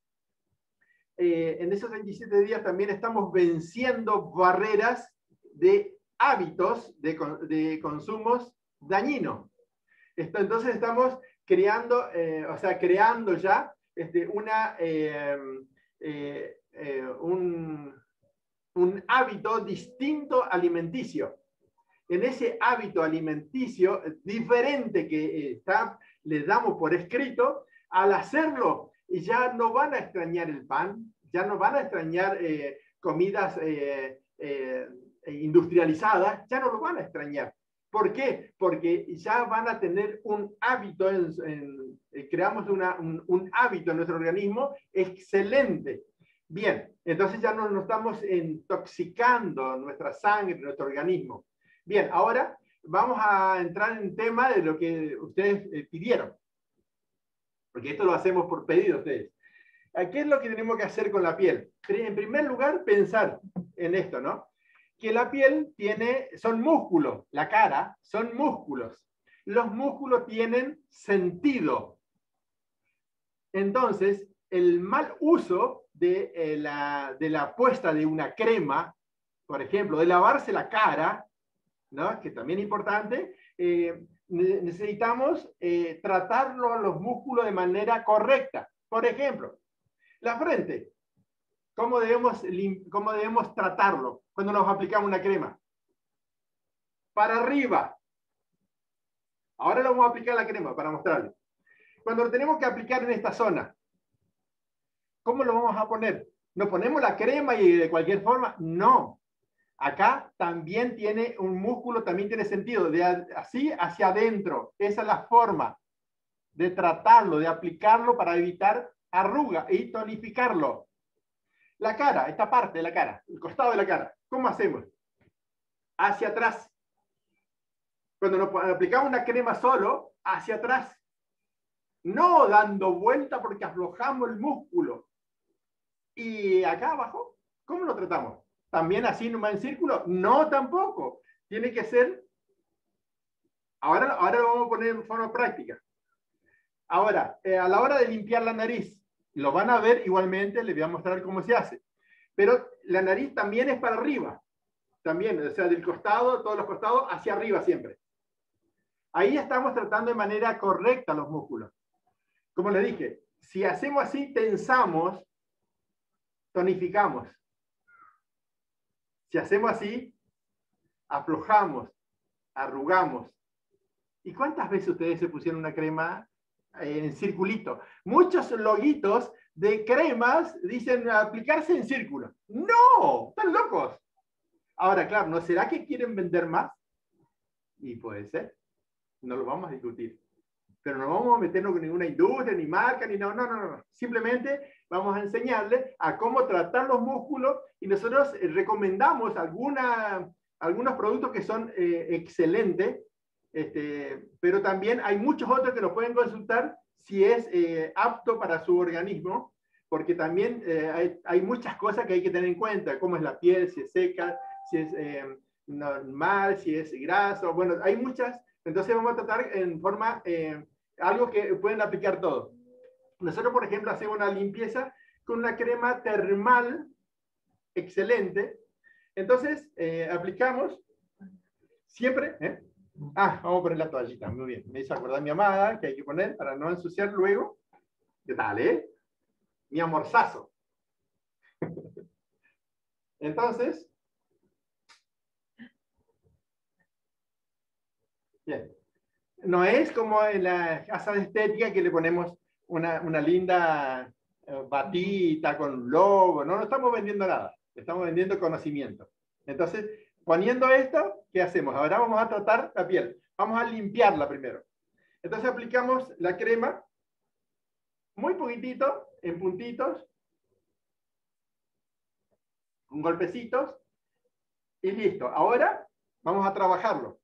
Eh, en esos treinta y siete días también estamos venciendo barreras de hábitos de, de consumos dañinos. Esto, entonces estamos creando, eh, o sea, creando ya este, una, eh, eh, eh, un, un hábito distinto alimenticio. En ese hábito alimenticio diferente que está, les damos por escrito, al hacerlo ya no van a extrañar el pan, ya no van a extrañar eh, comidas eh, eh, industrializadas, ya no lo van a extrañar. ¿Por qué? Porque ya van a tener un hábito, en, en, eh, creamos una, un, un hábito en nuestro organismo excelente. Bien, entonces ya no nos estamos intoxicando nuestra sangre, nuestro organismo. Bien, ahora vamos a entrar en tema de lo que ustedes eh, pidieron. Porque esto lo hacemos por pedido de ustedes. ¿Qué es lo que tenemos que hacer con la piel? En primer lugar, pensar en esto, ¿no? Que la piel tiene, son músculos, la cara son músculos. Los músculos tienen sentido. Entonces, el mal uso de, eh, la, de la puesta de una crema, por ejemplo, de lavarse la cara, ¿no? Que también es importante, eh, necesitamos eh, tratarlo los músculos de manera correcta. Por ejemplo, la frente. ¿Cómo debemos, cómo debemos tratarlo cuando nos aplicamos una crema? Para arriba. Ahora le vamos a aplicar la crema para mostrarles. Cuando lo tenemos que aplicar en esta zona, ¿cómo lo vamos a poner? ¿Nos ponemos la crema y de cualquier forma? No. Acá también tiene un músculo, también tiene sentido, de así hacia adentro. Esa es la forma de tratarlo, de aplicarlo para evitar arruga y tonificarlo. La cara, esta parte de la cara, el costado de la cara. ¿Cómo hacemos? Hacia atrás. Cuando nos aplicamos una crema solo, hacia atrás. No dando vuelta porque aflojamos el músculo. Y acá abajo, ¿cómo lo tratamos? ¿También así nomás en círculo? No, tampoco. Tiene que ser... Ahora, ahora lo vamos a poner en forma práctica. Ahora, eh, a la hora de limpiar la nariz, lo van a ver igualmente, les voy a mostrar cómo se hace. Pero la nariz también es para arriba. También, o sea, del costado, todos los costados, hacia arriba siempre. Ahí estamos tratando de manera correcta los músculos. Como les dije, si hacemos así, tensamos, tonificamos. Si hacemos así, aflojamos, arrugamos. ¿Y cuántas veces ustedes se pusieron una crema en circulito? Muchos loguitos de cremas dicen aplicarse en círculo. ¡No! ¡Están locos! Ahora, claro, ¿no será que quieren vender más? Y puede ser. No lo vamos a discutir. Pero no vamos a meternos con ninguna industria, ni marca, ni no, no, no, no. Simplemente vamos a enseñarles a cómo tratar los músculos y nosotros recomendamos alguna, algunos productos que son eh, excelentes, este, pero también hay muchos otros que nos pueden consultar si es eh, apto para su organismo, porque también eh, hay, hay muchas cosas que hay que tener en cuenta, cómo es la piel, si es seca, si es eh, normal, si es graso, bueno, hay muchas. Entonces vamos a tratar en forma, eh, algo que pueden aplicar todos. Nosotros, por ejemplo, hacemos una limpieza con una crema termal excelente. Entonces, eh, aplicamos siempre... ¿eh? Ah, vamos a poner la toallita, muy bien. Me hizo acordar mi amada, que hay que poner para no ensuciar luego. ¿Qué tal, eh? Mi amorzazo. Entonces... Bien. No es como en la casa de estética que le ponemos una, una linda eh, batita con un logo. No, no estamos vendiendo nada. Estamos vendiendo conocimiento. Entonces, poniendo esto, ¿qué hacemos? Ahora vamos a tratar la piel. Vamos a limpiarla primero. Entonces aplicamos la crema muy poquitito, en puntitos, con golpecitos, y listo. Ahora vamos a trabajarlo.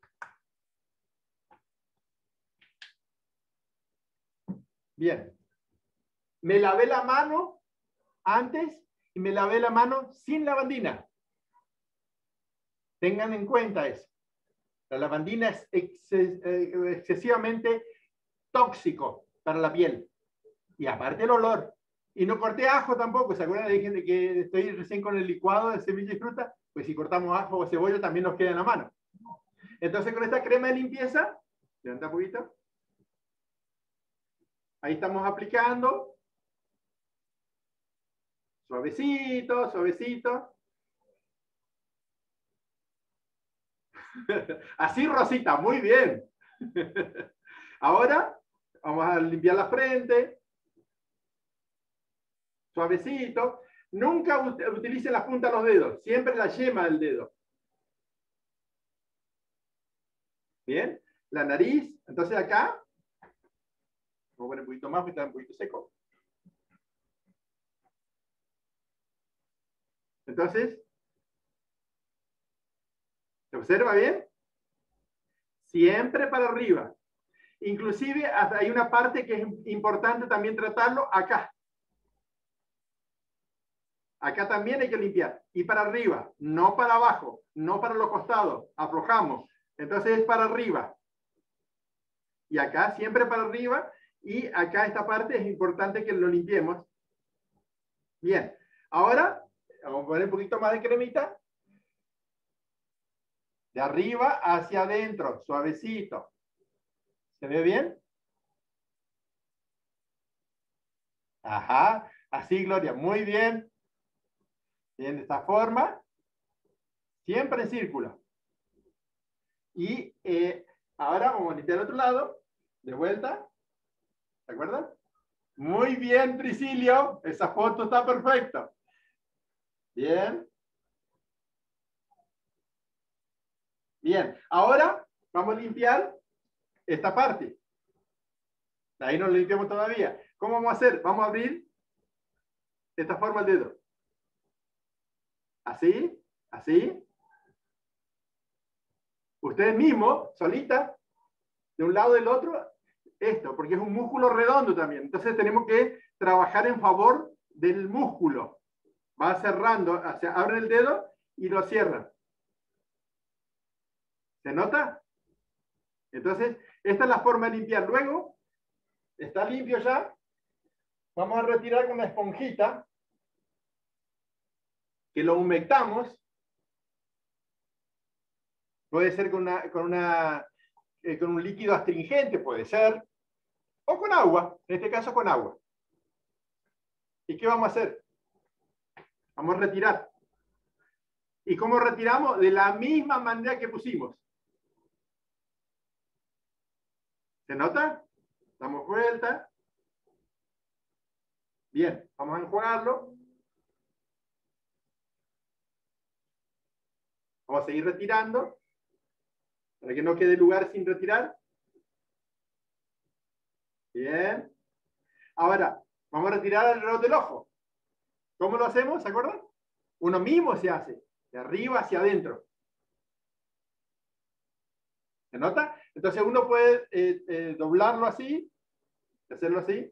Bien. Me lavé la mano antes y me lavé la mano sin lavandina. Tengan en cuenta eso. La lavandina es exces excesivamente tóxico para la piel. Y aparte el olor. Y no corté ajo tampoco. ¿Se acuerdan de gente que estoy recién con el licuado de semilla y fruta? Pues si cortamos ajo o cebolla también nos queda en la mano. Entonces con esta crema de limpieza, levanta un poquito. Ahí estamos aplicando. Suavecito, suavecito. Así, Rosita, muy bien. Ahora vamos a limpiar la frente. Suavecito. Nunca utilicen la punta de los dedos, siempre la yema del dedo. Bien, la nariz. Entonces acá, vamos a poner un poquito más porque está un poquito seco. Entonces, ¿se observa bien? Siempre para arriba. Inclusive hasta hay una parte que es importante también tratarlo acá. Acá también hay que limpiar. Y para arriba, no para abajo, no para los costados. Aflojamos. Entonces es para arriba. Y acá siempre para arriba. Y acá esta parte es importante que lo limpiemos. Bien. Ahora, vamos a poner un poquito más de cremita. De arriba hacia adentro, suavecito. ¿Se ve bien? Ajá. Así, Gloria. Muy bien. Bien, de esta forma. Siempre en círculo. Y eh, ahora vamos a limpiar el otro lado. De vuelta. ¿Se acuerdan? Muy bien, Priscilio. Esa foto está perfecta. Bien. Bien. Ahora vamos a limpiar esta parte. Ahí no lo limpiamos todavía. ¿Cómo vamos a hacer? Vamos a abrir de esta forma el dedo. Así, así. Ustedes mismos, solita, de un lado del otro, esto, porque es un músculo redondo también. Entonces tenemos que trabajar en favor del músculo. Va cerrando, o sea, abren el dedo y lo cierran. ¿Se nota? Entonces, esta es la forma de limpiar. Luego, está limpio ya. Vamos a retirar con una esponjita que lo humectamos. Puede ser con, una, con, una, eh, con un líquido astringente, puede ser. O con agua, en este caso con agua. ¿Y qué vamos a hacer? Vamos a retirar. ¿Y cómo retiramos? De la misma manera que pusimos. ¿Se nota? Damos vuelta. Bien, vamos a enjuagarlo. Vamos a seguir retirando, para que no quede lugar sin retirar. Bien. Ahora, vamos a retirar alrededor del ojo. ¿Cómo lo hacemos? ¿Se acuerdan? Uno mismo se hace, de arriba hacia adentro. ¿Se nota? Entonces uno puede eh, eh, doblarlo así, hacerlo así.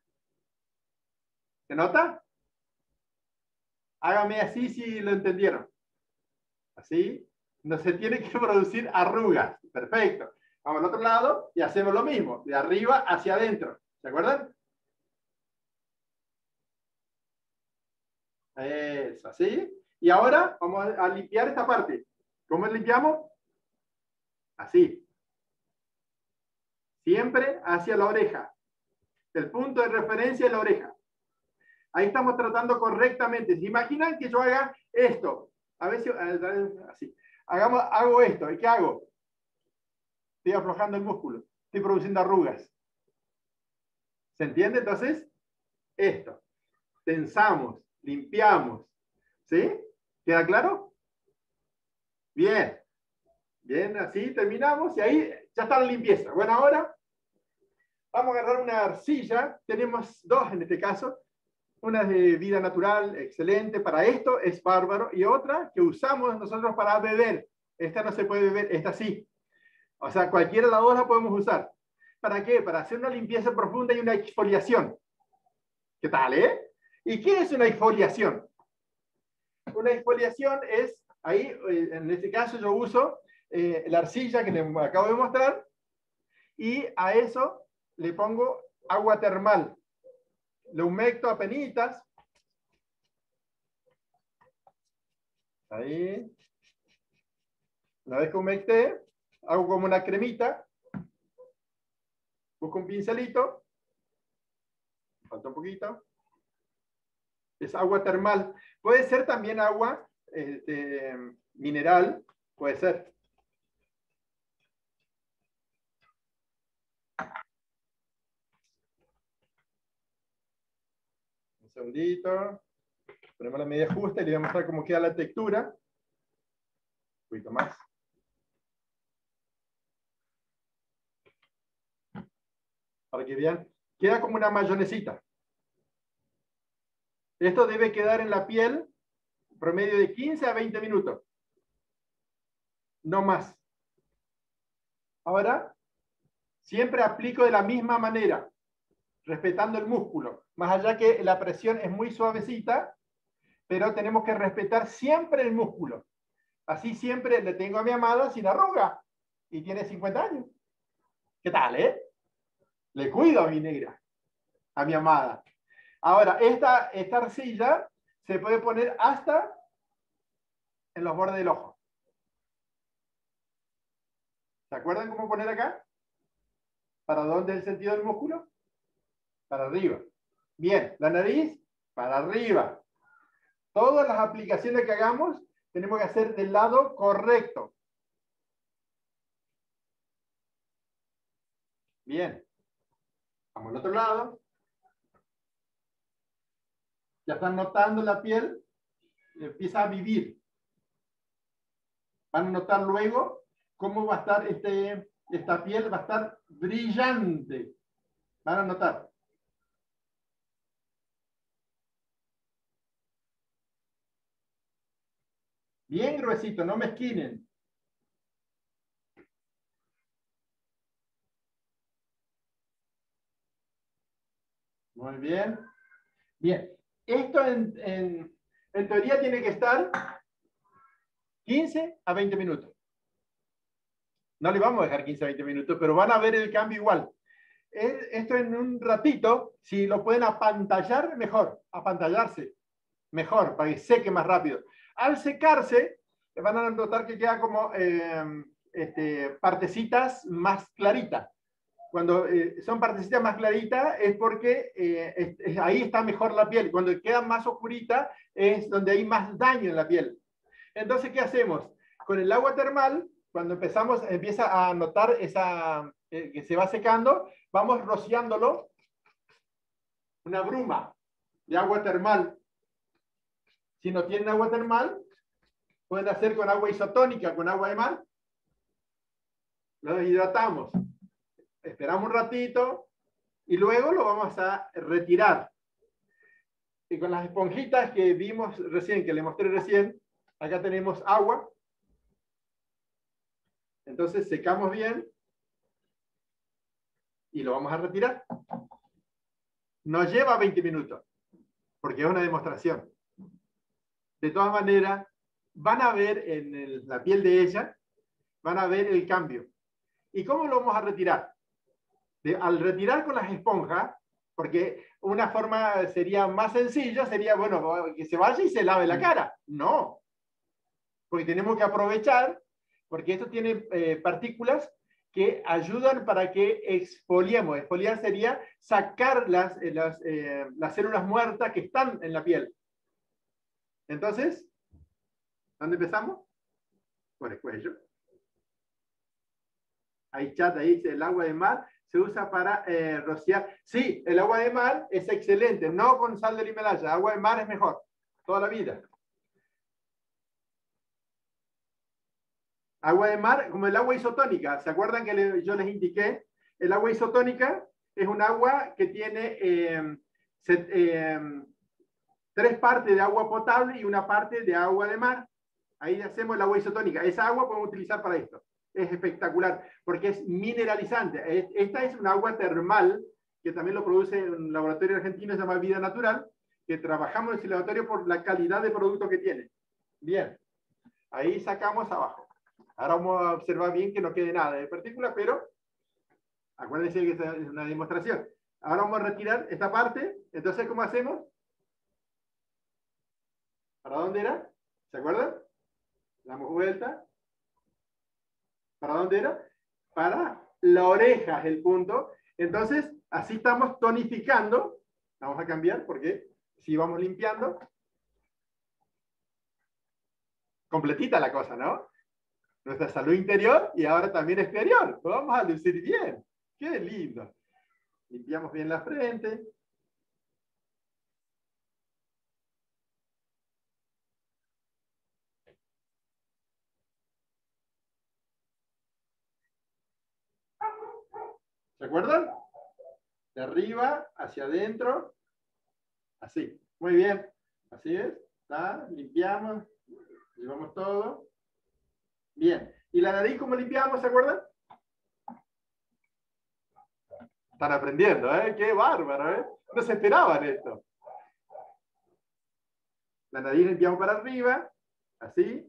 ¿Se nota? Hágame así si lo entendieron. Así. No se tiene que producir arrugas. Perfecto. Vamos al otro lado y hacemos lo mismo, de arriba hacia adentro. ¿Se acuerdan? Eso, así. Y ahora vamos a limpiar esta parte. ¿Cómo limpiamos? Así. Siempre hacia la oreja. El punto de referencia es la oreja. Ahí estamos tratando correctamente. ¿Se imaginan que yo haga esto? A ver si... Así. Hagamos, hago esto. ¿Y qué hago? Estoy aflojando el músculo. Estoy produciendo arrugas. ¿Se entiende? Entonces, esto. Tensamos, limpiamos. ¿Sí? ¿Queda claro? Bien. Bien, así terminamos. Y ahí ya está la limpieza. Bueno, ahora vamos a agarrar una arcilla. Tenemos dos en este caso. Una de vida natural, excelente. Para esto es bárbaro. Y otra que usamos nosotros para beber. Esta no se puede beber, esta sí. O sea, cualquiera de las dos la podemos usar. ¿Para qué? Para hacer una limpieza profunda y una exfoliación. ¿Qué tal, eh? ¿Y qué es una exfoliación? Una exfoliación es, ahí, en este caso yo uso eh, la arcilla que les acabo de mostrar, y a eso le pongo agua termal. Lo humecto a penitas. Ahí. Una vez que humecté, hago como una cremita. Busco un pincelito. Falta un poquito. Es agua termal. Puede ser también agua este, mineral. Puede ser. Un segundito. Ponemos la medida justa y le voy a mostrar cómo queda la textura. Un poquito más. Para que vean. Queda como una mayonesita. Esto debe quedar en la piel promedio de quince a veinte minutos. No más. Ahora, siempre aplico de la misma manera, respetando el músculo. Más allá que la presión es muy suavecita, pero tenemos que respetar siempre el músculo. Así siempre le tengo a mi amada sin arruga. Y tiene cincuenta años. ¿Qué tal, eh? Le cuido a mi negra, a mi amada. Ahora, esta, esta arcilla se puede poner hasta en los bordes del ojo. ¿Se acuerdan cómo poner acá? ¿Para dónde es el sentido del músculo? Para arriba. Bien, la nariz, para arriba. Todas las aplicaciones que hagamos tenemos que hacer del lado correcto. Bien. Vamos al otro lado. Ya están notando la piel, empieza a vivir. Van a notar luego cómo va a estar este, esta piel, va a estar brillante. Van a notar. Bien gruesito, no me esquinen. Muy bien. Bien. Esto en, en, en teoría tiene que estar quince a veinte minutos. No le vamos a dejar quince a veinte minutos, pero van a ver el cambio igual. Esto en un ratito, si lo pueden apantallar, mejor. Apantallarse, mejor, para que seque más rápido. Al secarse, van a notar que queda como eh, este, partecitas más claritas. Cuando eh, son partecitas más claritas es porque eh, es, es, ahí está mejor la piel. Cuando queda más oscurita es donde hay más daño en la piel. Entonces, ¿qué hacemos? Con el agua termal, cuando empezamos, empieza a notar esa, eh, que se va secando, vamos rociándolo, una bruma de agua termal. Si no tienen agua termal, pueden hacer con agua isotónica, con agua de mar. Lo hidratamos. Esperamos un ratito y luego lo vamos a retirar. Y con las esponjitas que vimos recién, que le mostré recién, acá tenemos agua. Entonces secamos bien y lo vamos a retirar. Nos lleva veinte minutos, porque es una demostración. De todas maneras, van a ver en el, la piel de ella, van a ver el cambio. ¿Y cómo lo vamos a retirar? De, al retirar con las esponjas, porque una forma sería más sencilla, sería, bueno, que se vaya y se lave la cara. No, porque tenemos que aprovechar, porque esto tiene eh, partículas que ayudan para que exfoliemos. Exfoliar sería sacar las, las, eh, las células muertas que están en la piel. Entonces, ¿dónde empezamos? Por el cuello. Hay chat ahí, dice, el agua de mar se usa para eh, rociar. Sí, el agua de mar es excelente, no con sal del Himalaya. Agua de mar es mejor, toda la vida. Agua de mar, como el agua isotónica. ¿Se acuerdan que le, yo les indiqué? El agua isotónica es un agua que tiene eh, set, eh, tres partes de agua potable y una parte de agua de mar. Ahí hacemos el agua isotónica. Esa agua podemos utilizar para esto. Es espectacular, porque es mineralizante. Esta es un agua termal, que también lo produce un laboratorio argentino, se llama Vida Natural, que trabajamos en ese laboratorio por la calidad de producto que tiene. Bien, ahí sacamos abajo. Ahora vamos a observar bien que no quede nada de partículas, pero acuérdense que esta es una demostración. Ahora vamos a retirar esta parte. Entonces, ¿cómo hacemos? ¿Para dónde era? ¿Se acuerdan? Damos vuelta. ¿Para dónde era? Para la oreja es el punto. Entonces, así estamos tonificando. Vamos a cambiar porque si vamos limpiando, completita la cosa, ¿no? Nuestra salud interior y ahora también exterior. Lo vamos a lucir bien. ¡Qué lindo! Limpiamos bien la frente. ¿Se acuerdan? De arriba hacia adentro. Así. Muy bien. Así es. ¿Está? Limpiamos. Llevamos todo. Bien. ¿Y la nariz cómo limpiamos? ¿Se acuerdan? Están aprendiendo, ¿eh? ¡Qué bárbaro, eh! No se esperaban esto. La nariz limpiamos para arriba. Así.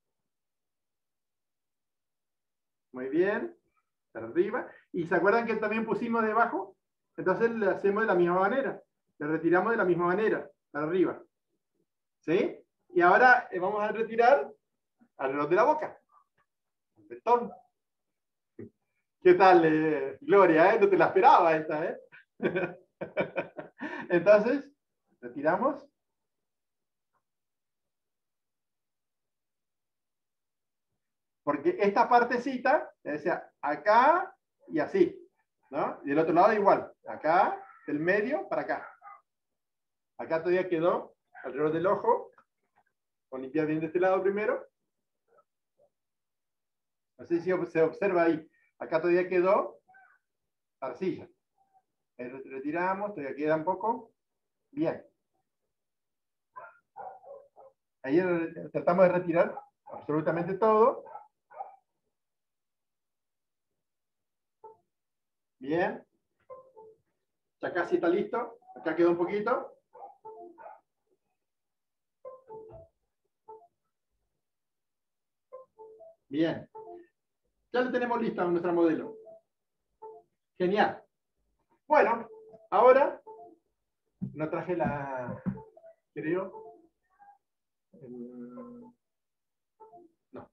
Muy bien. Para arriba. ¿Y se acuerdan que también pusimos debajo? Entonces le hacemos de la misma manera. Le retiramos de la misma manera. Para arriba. ¿Sí? Y ahora vamos a retirar alrededor de la boca. El mentón. ¿Qué tal, eh, Gloria? ¿eh? No te la esperaba esta, ¿eh? Entonces, retiramos. Porque esta partecita, o sea, acá y así, ¿no? Y del otro lado igual. Acá, del medio, para acá. Acá todavía quedó alrededor del ojo. Vamos a limpiar bien de este lado primero. No sé si se observa ahí. Acá todavía quedó arcilla. Ahí retiramos, todavía queda un poco. Bien. Ahí tratamos de retirar absolutamente todo. Bien. Ya casi está listo. Acá quedó un poquito. Bien. Ya lo tenemos listo en nuestro modelo. Genial. Bueno, ahora no traje la... Creo. El, no.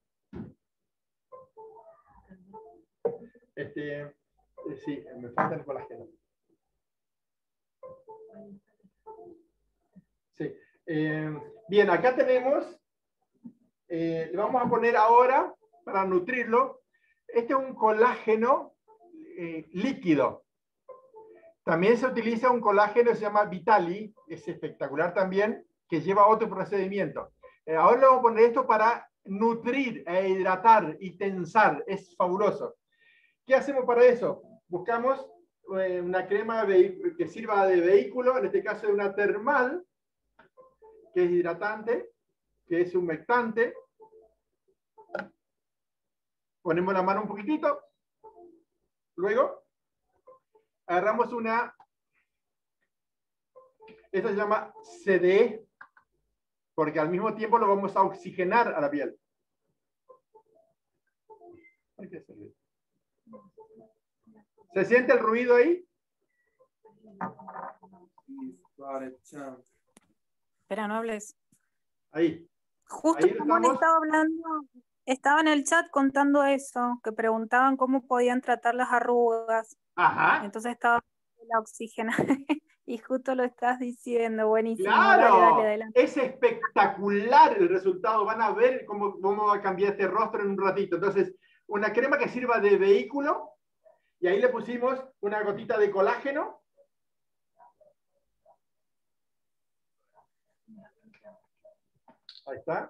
Este, eh, sí, me falta el colágeno. Sí. Eh, bien, acá tenemos, eh, le vamos a poner ahora, para nutrirlo, este es un colágeno eh, líquido. También se utiliza un colágeno que se llama Vitali, es espectacular también, que lleva otro procedimiento. Eh, ahora le vamos a poner esto para nutrir e hidratar y tensar, es fabuloso. ¿Qué hacemos para eso? Buscamos eh, una crema que sirva de vehículo, en este caso de una termal, que es hidratante, que es humectante. Ponemos la mano un poquitito. Luego, agarramos una, esta se llama C D E, porque al mismo tiempo lo vamos a oxigenar a la piel. ¿Se siente el ruido ahí? Espera, no hables. Ahí. Justo Ahí como estamos. estaba hablando, estaba en el chat contando eso, que preguntaban cómo podían tratar las arrugas. Ajá. Entonces estaba la oxígena y justo lo estás diciendo, buenísimo. ¡Claro! Dale, dale, adelante. Es espectacular el resultado. Van a ver cómo, cómo va a cambiar este rostro en un ratito. Entonces, una crema que sirva de vehículo. Y ahí le pusimos una gotita de colágeno. Ahí está.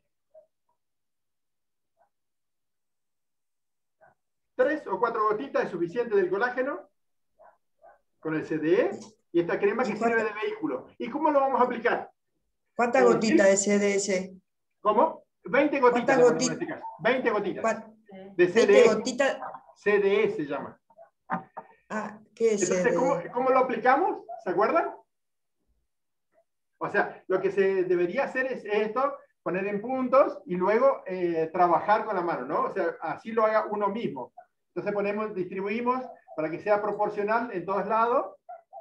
Tres o cuatro gotitas es suficiente del colágeno. Con el C D E. Y esta crema que sirve de vehículo. ¿Y cómo lo vamos a aplicar? ¿Cuántas gotitas de C D S? ¿Cómo? veinte gotitas. Goti En este caso. veinte gotitas. ¿Cuántas? De C D E. veinte gotitas. C D E se llama. Ah, ¿qué es Entonces, C D E? ¿cómo, ¿cómo lo aplicamos? ¿Se acuerdan? O sea, lo que se debería hacer es esto, poner en puntos y luego eh, trabajar con la mano, ¿no? O sea, así lo haga uno mismo. Entonces ponemos, distribuimos para que sea proporcional en todos lados.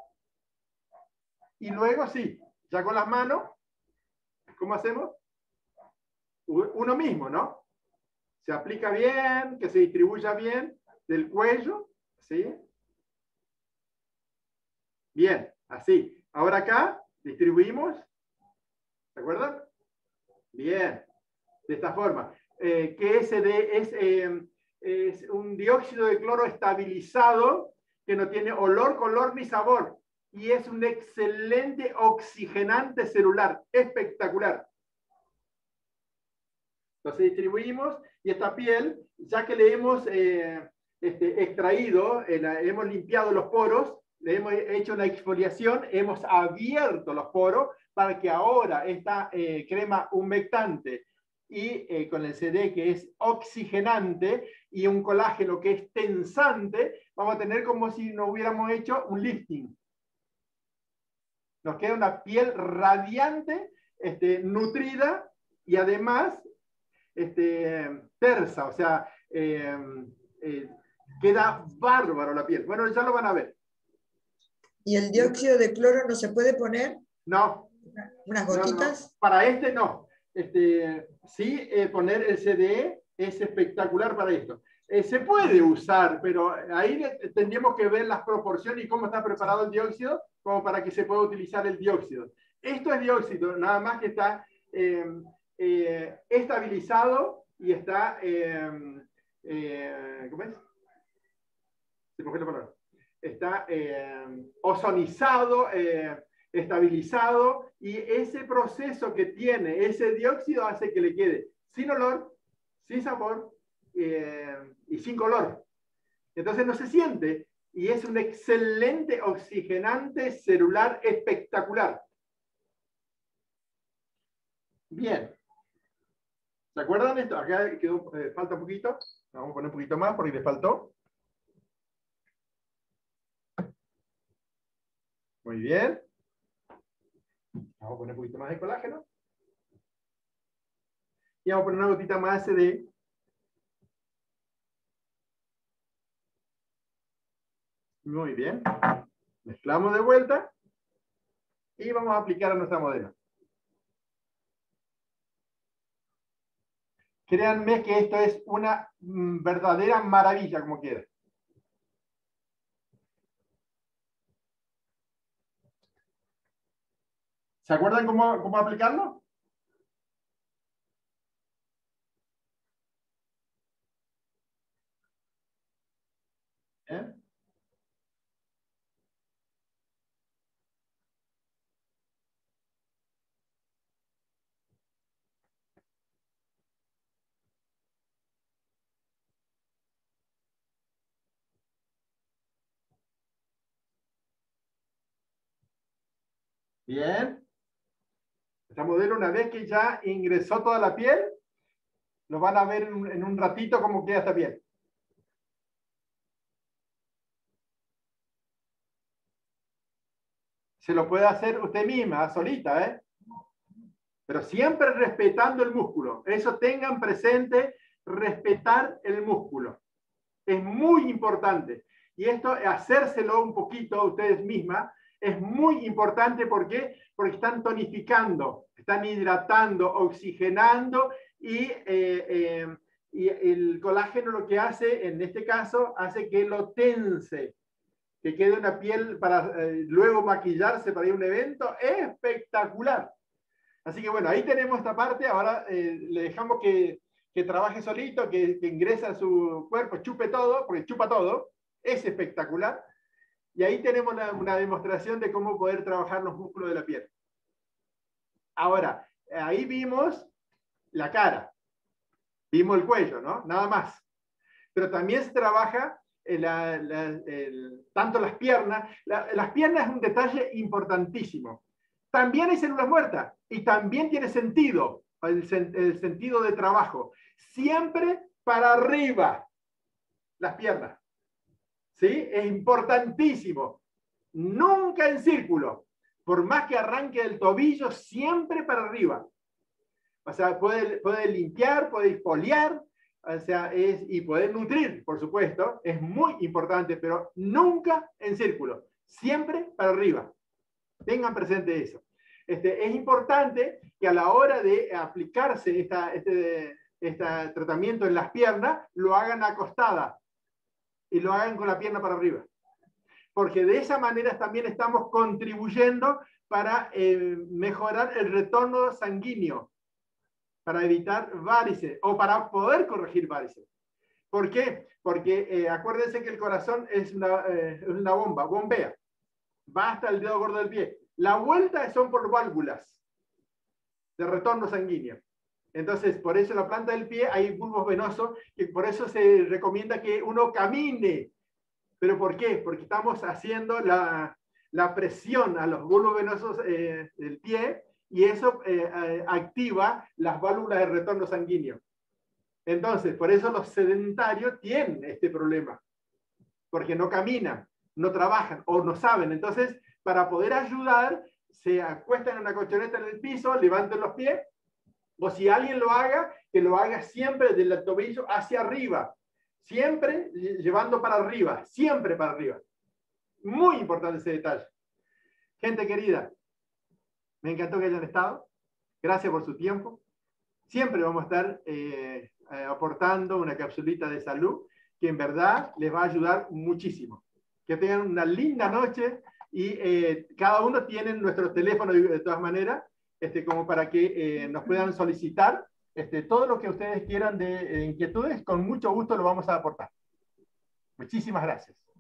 Y luego sí, ya con las manos, ¿cómo hacemos? Uno mismo, ¿no? Se aplica bien, que se distribuya bien del cuello, ¿sí? Bien, así. Ahora acá distribuimos, ¿se acuerdan? Bien, de esta forma. Eh, que ese de, es, eh, es un dióxido de cloro estabilizado que no tiene olor, color ni sabor. Y es un excelente oxigenante celular, espectacular. Entonces distribuimos y esta piel, ya que le hemos eh, este, extraído, eh, la, hemos limpiado los poros, le hemos hecho una exfoliación, hemos abierto los poros para que ahora esta eh, crema humectante y eh, con el C D E que es oxigenante y un colágeno que es tensante, vamos a tener como si nos hubiéramos hecho un lifting. Nos queda una piel radiante, este, nutrida y además este, tersa, o sea, eh, eh, queda bárbaro la piel. Bueno, ya lo van a ver. ¿Y el dióxido de cloro no se puede poner? No. ¿Unas gotitas? No, no. Para este no. Este, sí, eh, poner el C D E es espectacular para esto. Eh, se puede usar, pero ahí tendríamos que ver las proporciones y cómo está preparado el dióxido, como para que se pueda utilizar el dióxido. Esto es dióxido, nada más que está eh, eh, estabilizado y está, eh, eh, ¿cómo es? Se me fue la palabra. Está eh, ozonizado, eh, estabilizado, y ese proceso que tiene ese dióxido hace que le quede sin olor, sin sabor eh, y sin color. Entonces no se siente, y es un excelente oxigenante celular espectacular. Bien. ¿Se acuerdan de esto? Acá quedó, eh, falta un poquito. Vamos a poner un poquito más porque le faltó. Muy bien. Vamos a poner un poquito más de colágeno. Y vamos a poner una gotita más de... Muy bien. Mezclamos de vuelta. Y vamos a aplicar a nuestra modelo. Créanme que esto es una mm, verdadera maravilla, como quieran. ¿Se acuerdan cómo, cómo aplicarlo? ¿Eh? Bien. Esta modelo, una vez que ya ingresó toda la piel, lo van a ver en un, en un ratito cómo queda esta piel. Se lo puede hacer usted misma, solita, ¿eh? Pero siempre respetando el músculo. Eso tengan presente, respetar el músculo. Es muy importante. Y esto, hacérselo un poquito a ustedes mismas, es muy importante. ¿Por qué? Porque están tonificando, están hidratando, oxigenando y, eh, eh, y el colágeno lo que hace, en este caso, hace que lo tense, que quede una piel para eh, luego maquillarse para ir a un evento espectacular. Así que bueno, ahí tenemos esta parte. Ahora eh, le dejamos que, que trabaje solito, que, que ingrese a su cuerpo, chupe todo, porque chupa todo. Es espectacular. Y ahí tenemos una, una demostración de cómo poder trabajar los músculos de la piel. Ahora, ahí vimos la cara. Vimos el cuello, ¿no? Nada más. Pero también se trabaja la, la, el, tanto las piernas. La, las piernas es un detalle importantísimo. También hay células muertas y también tiene sentido, el, el sentido de trabajo. Siempre para arriba, las piernas. ¿Sí? Es importantísimo. Nunca en círculo. Por más que arranque del tobillo, siempre para arriba. O sea, puede, puede limpiar, puede exfoliar, o sea, es, y poder nutrir, por supuesto. Es muy importante, pero nunca en círculo. Siempre para arriba. Tengan presente eso. Este, es importante que a la hora de aplicarse esta, este, este tratamiento en las piernas, lo hagan acostada y lo hagan con la pierna para arriba. Porque de esa manera también estamos contribuyendo para eh, mejorar el retorno sanguíneo, para evitar varices o para poder corregir varices. ¿Por qué? Porque eh, acuérdense que el corazón es una, eh, es una bomba, bombea. Va hasta el dedo gordo del pie. La vuelta son por válvulas de retorno sanguíneo. Entonces, por eso en la planta del pie hay bulbos venosos, que por eso se recomienda que uno camine. ¿Pero por qué? Porque estamos haciendo la, la presión a los bulbos venosos eh, del pie y eso eh, eh, activa las válvulas de retorno sanguíneo. Entonces, por eso los sedentarios tienen este problema, porque no caminan, no trabajan o no saben. Entonces, para poder ayudar, se acuestan en una colchoneta en el piso, levanten los pies, o si alguien lo haga, que lo haga siempre del tobillo hacia arriba, siempre llevando para arriba, siempre para arriba. Muy importante ese detalle. Gente querida, me encantó que hayan estado. Gracias por su tiempo. Siempre vamos a estar eh, eh, aportando una capsulita de salud que en verdad les va a ayudar muchísimo. Que tengan una linda noche y eh, cada uno tiene nuestro teléfono de todas maneras, este, como para que eh, nos puedan solicitar este, todo lo que ustedes quieran de, de inquietudes. Con mucho gusto lo vamos a aportar. Muchísimas gracias.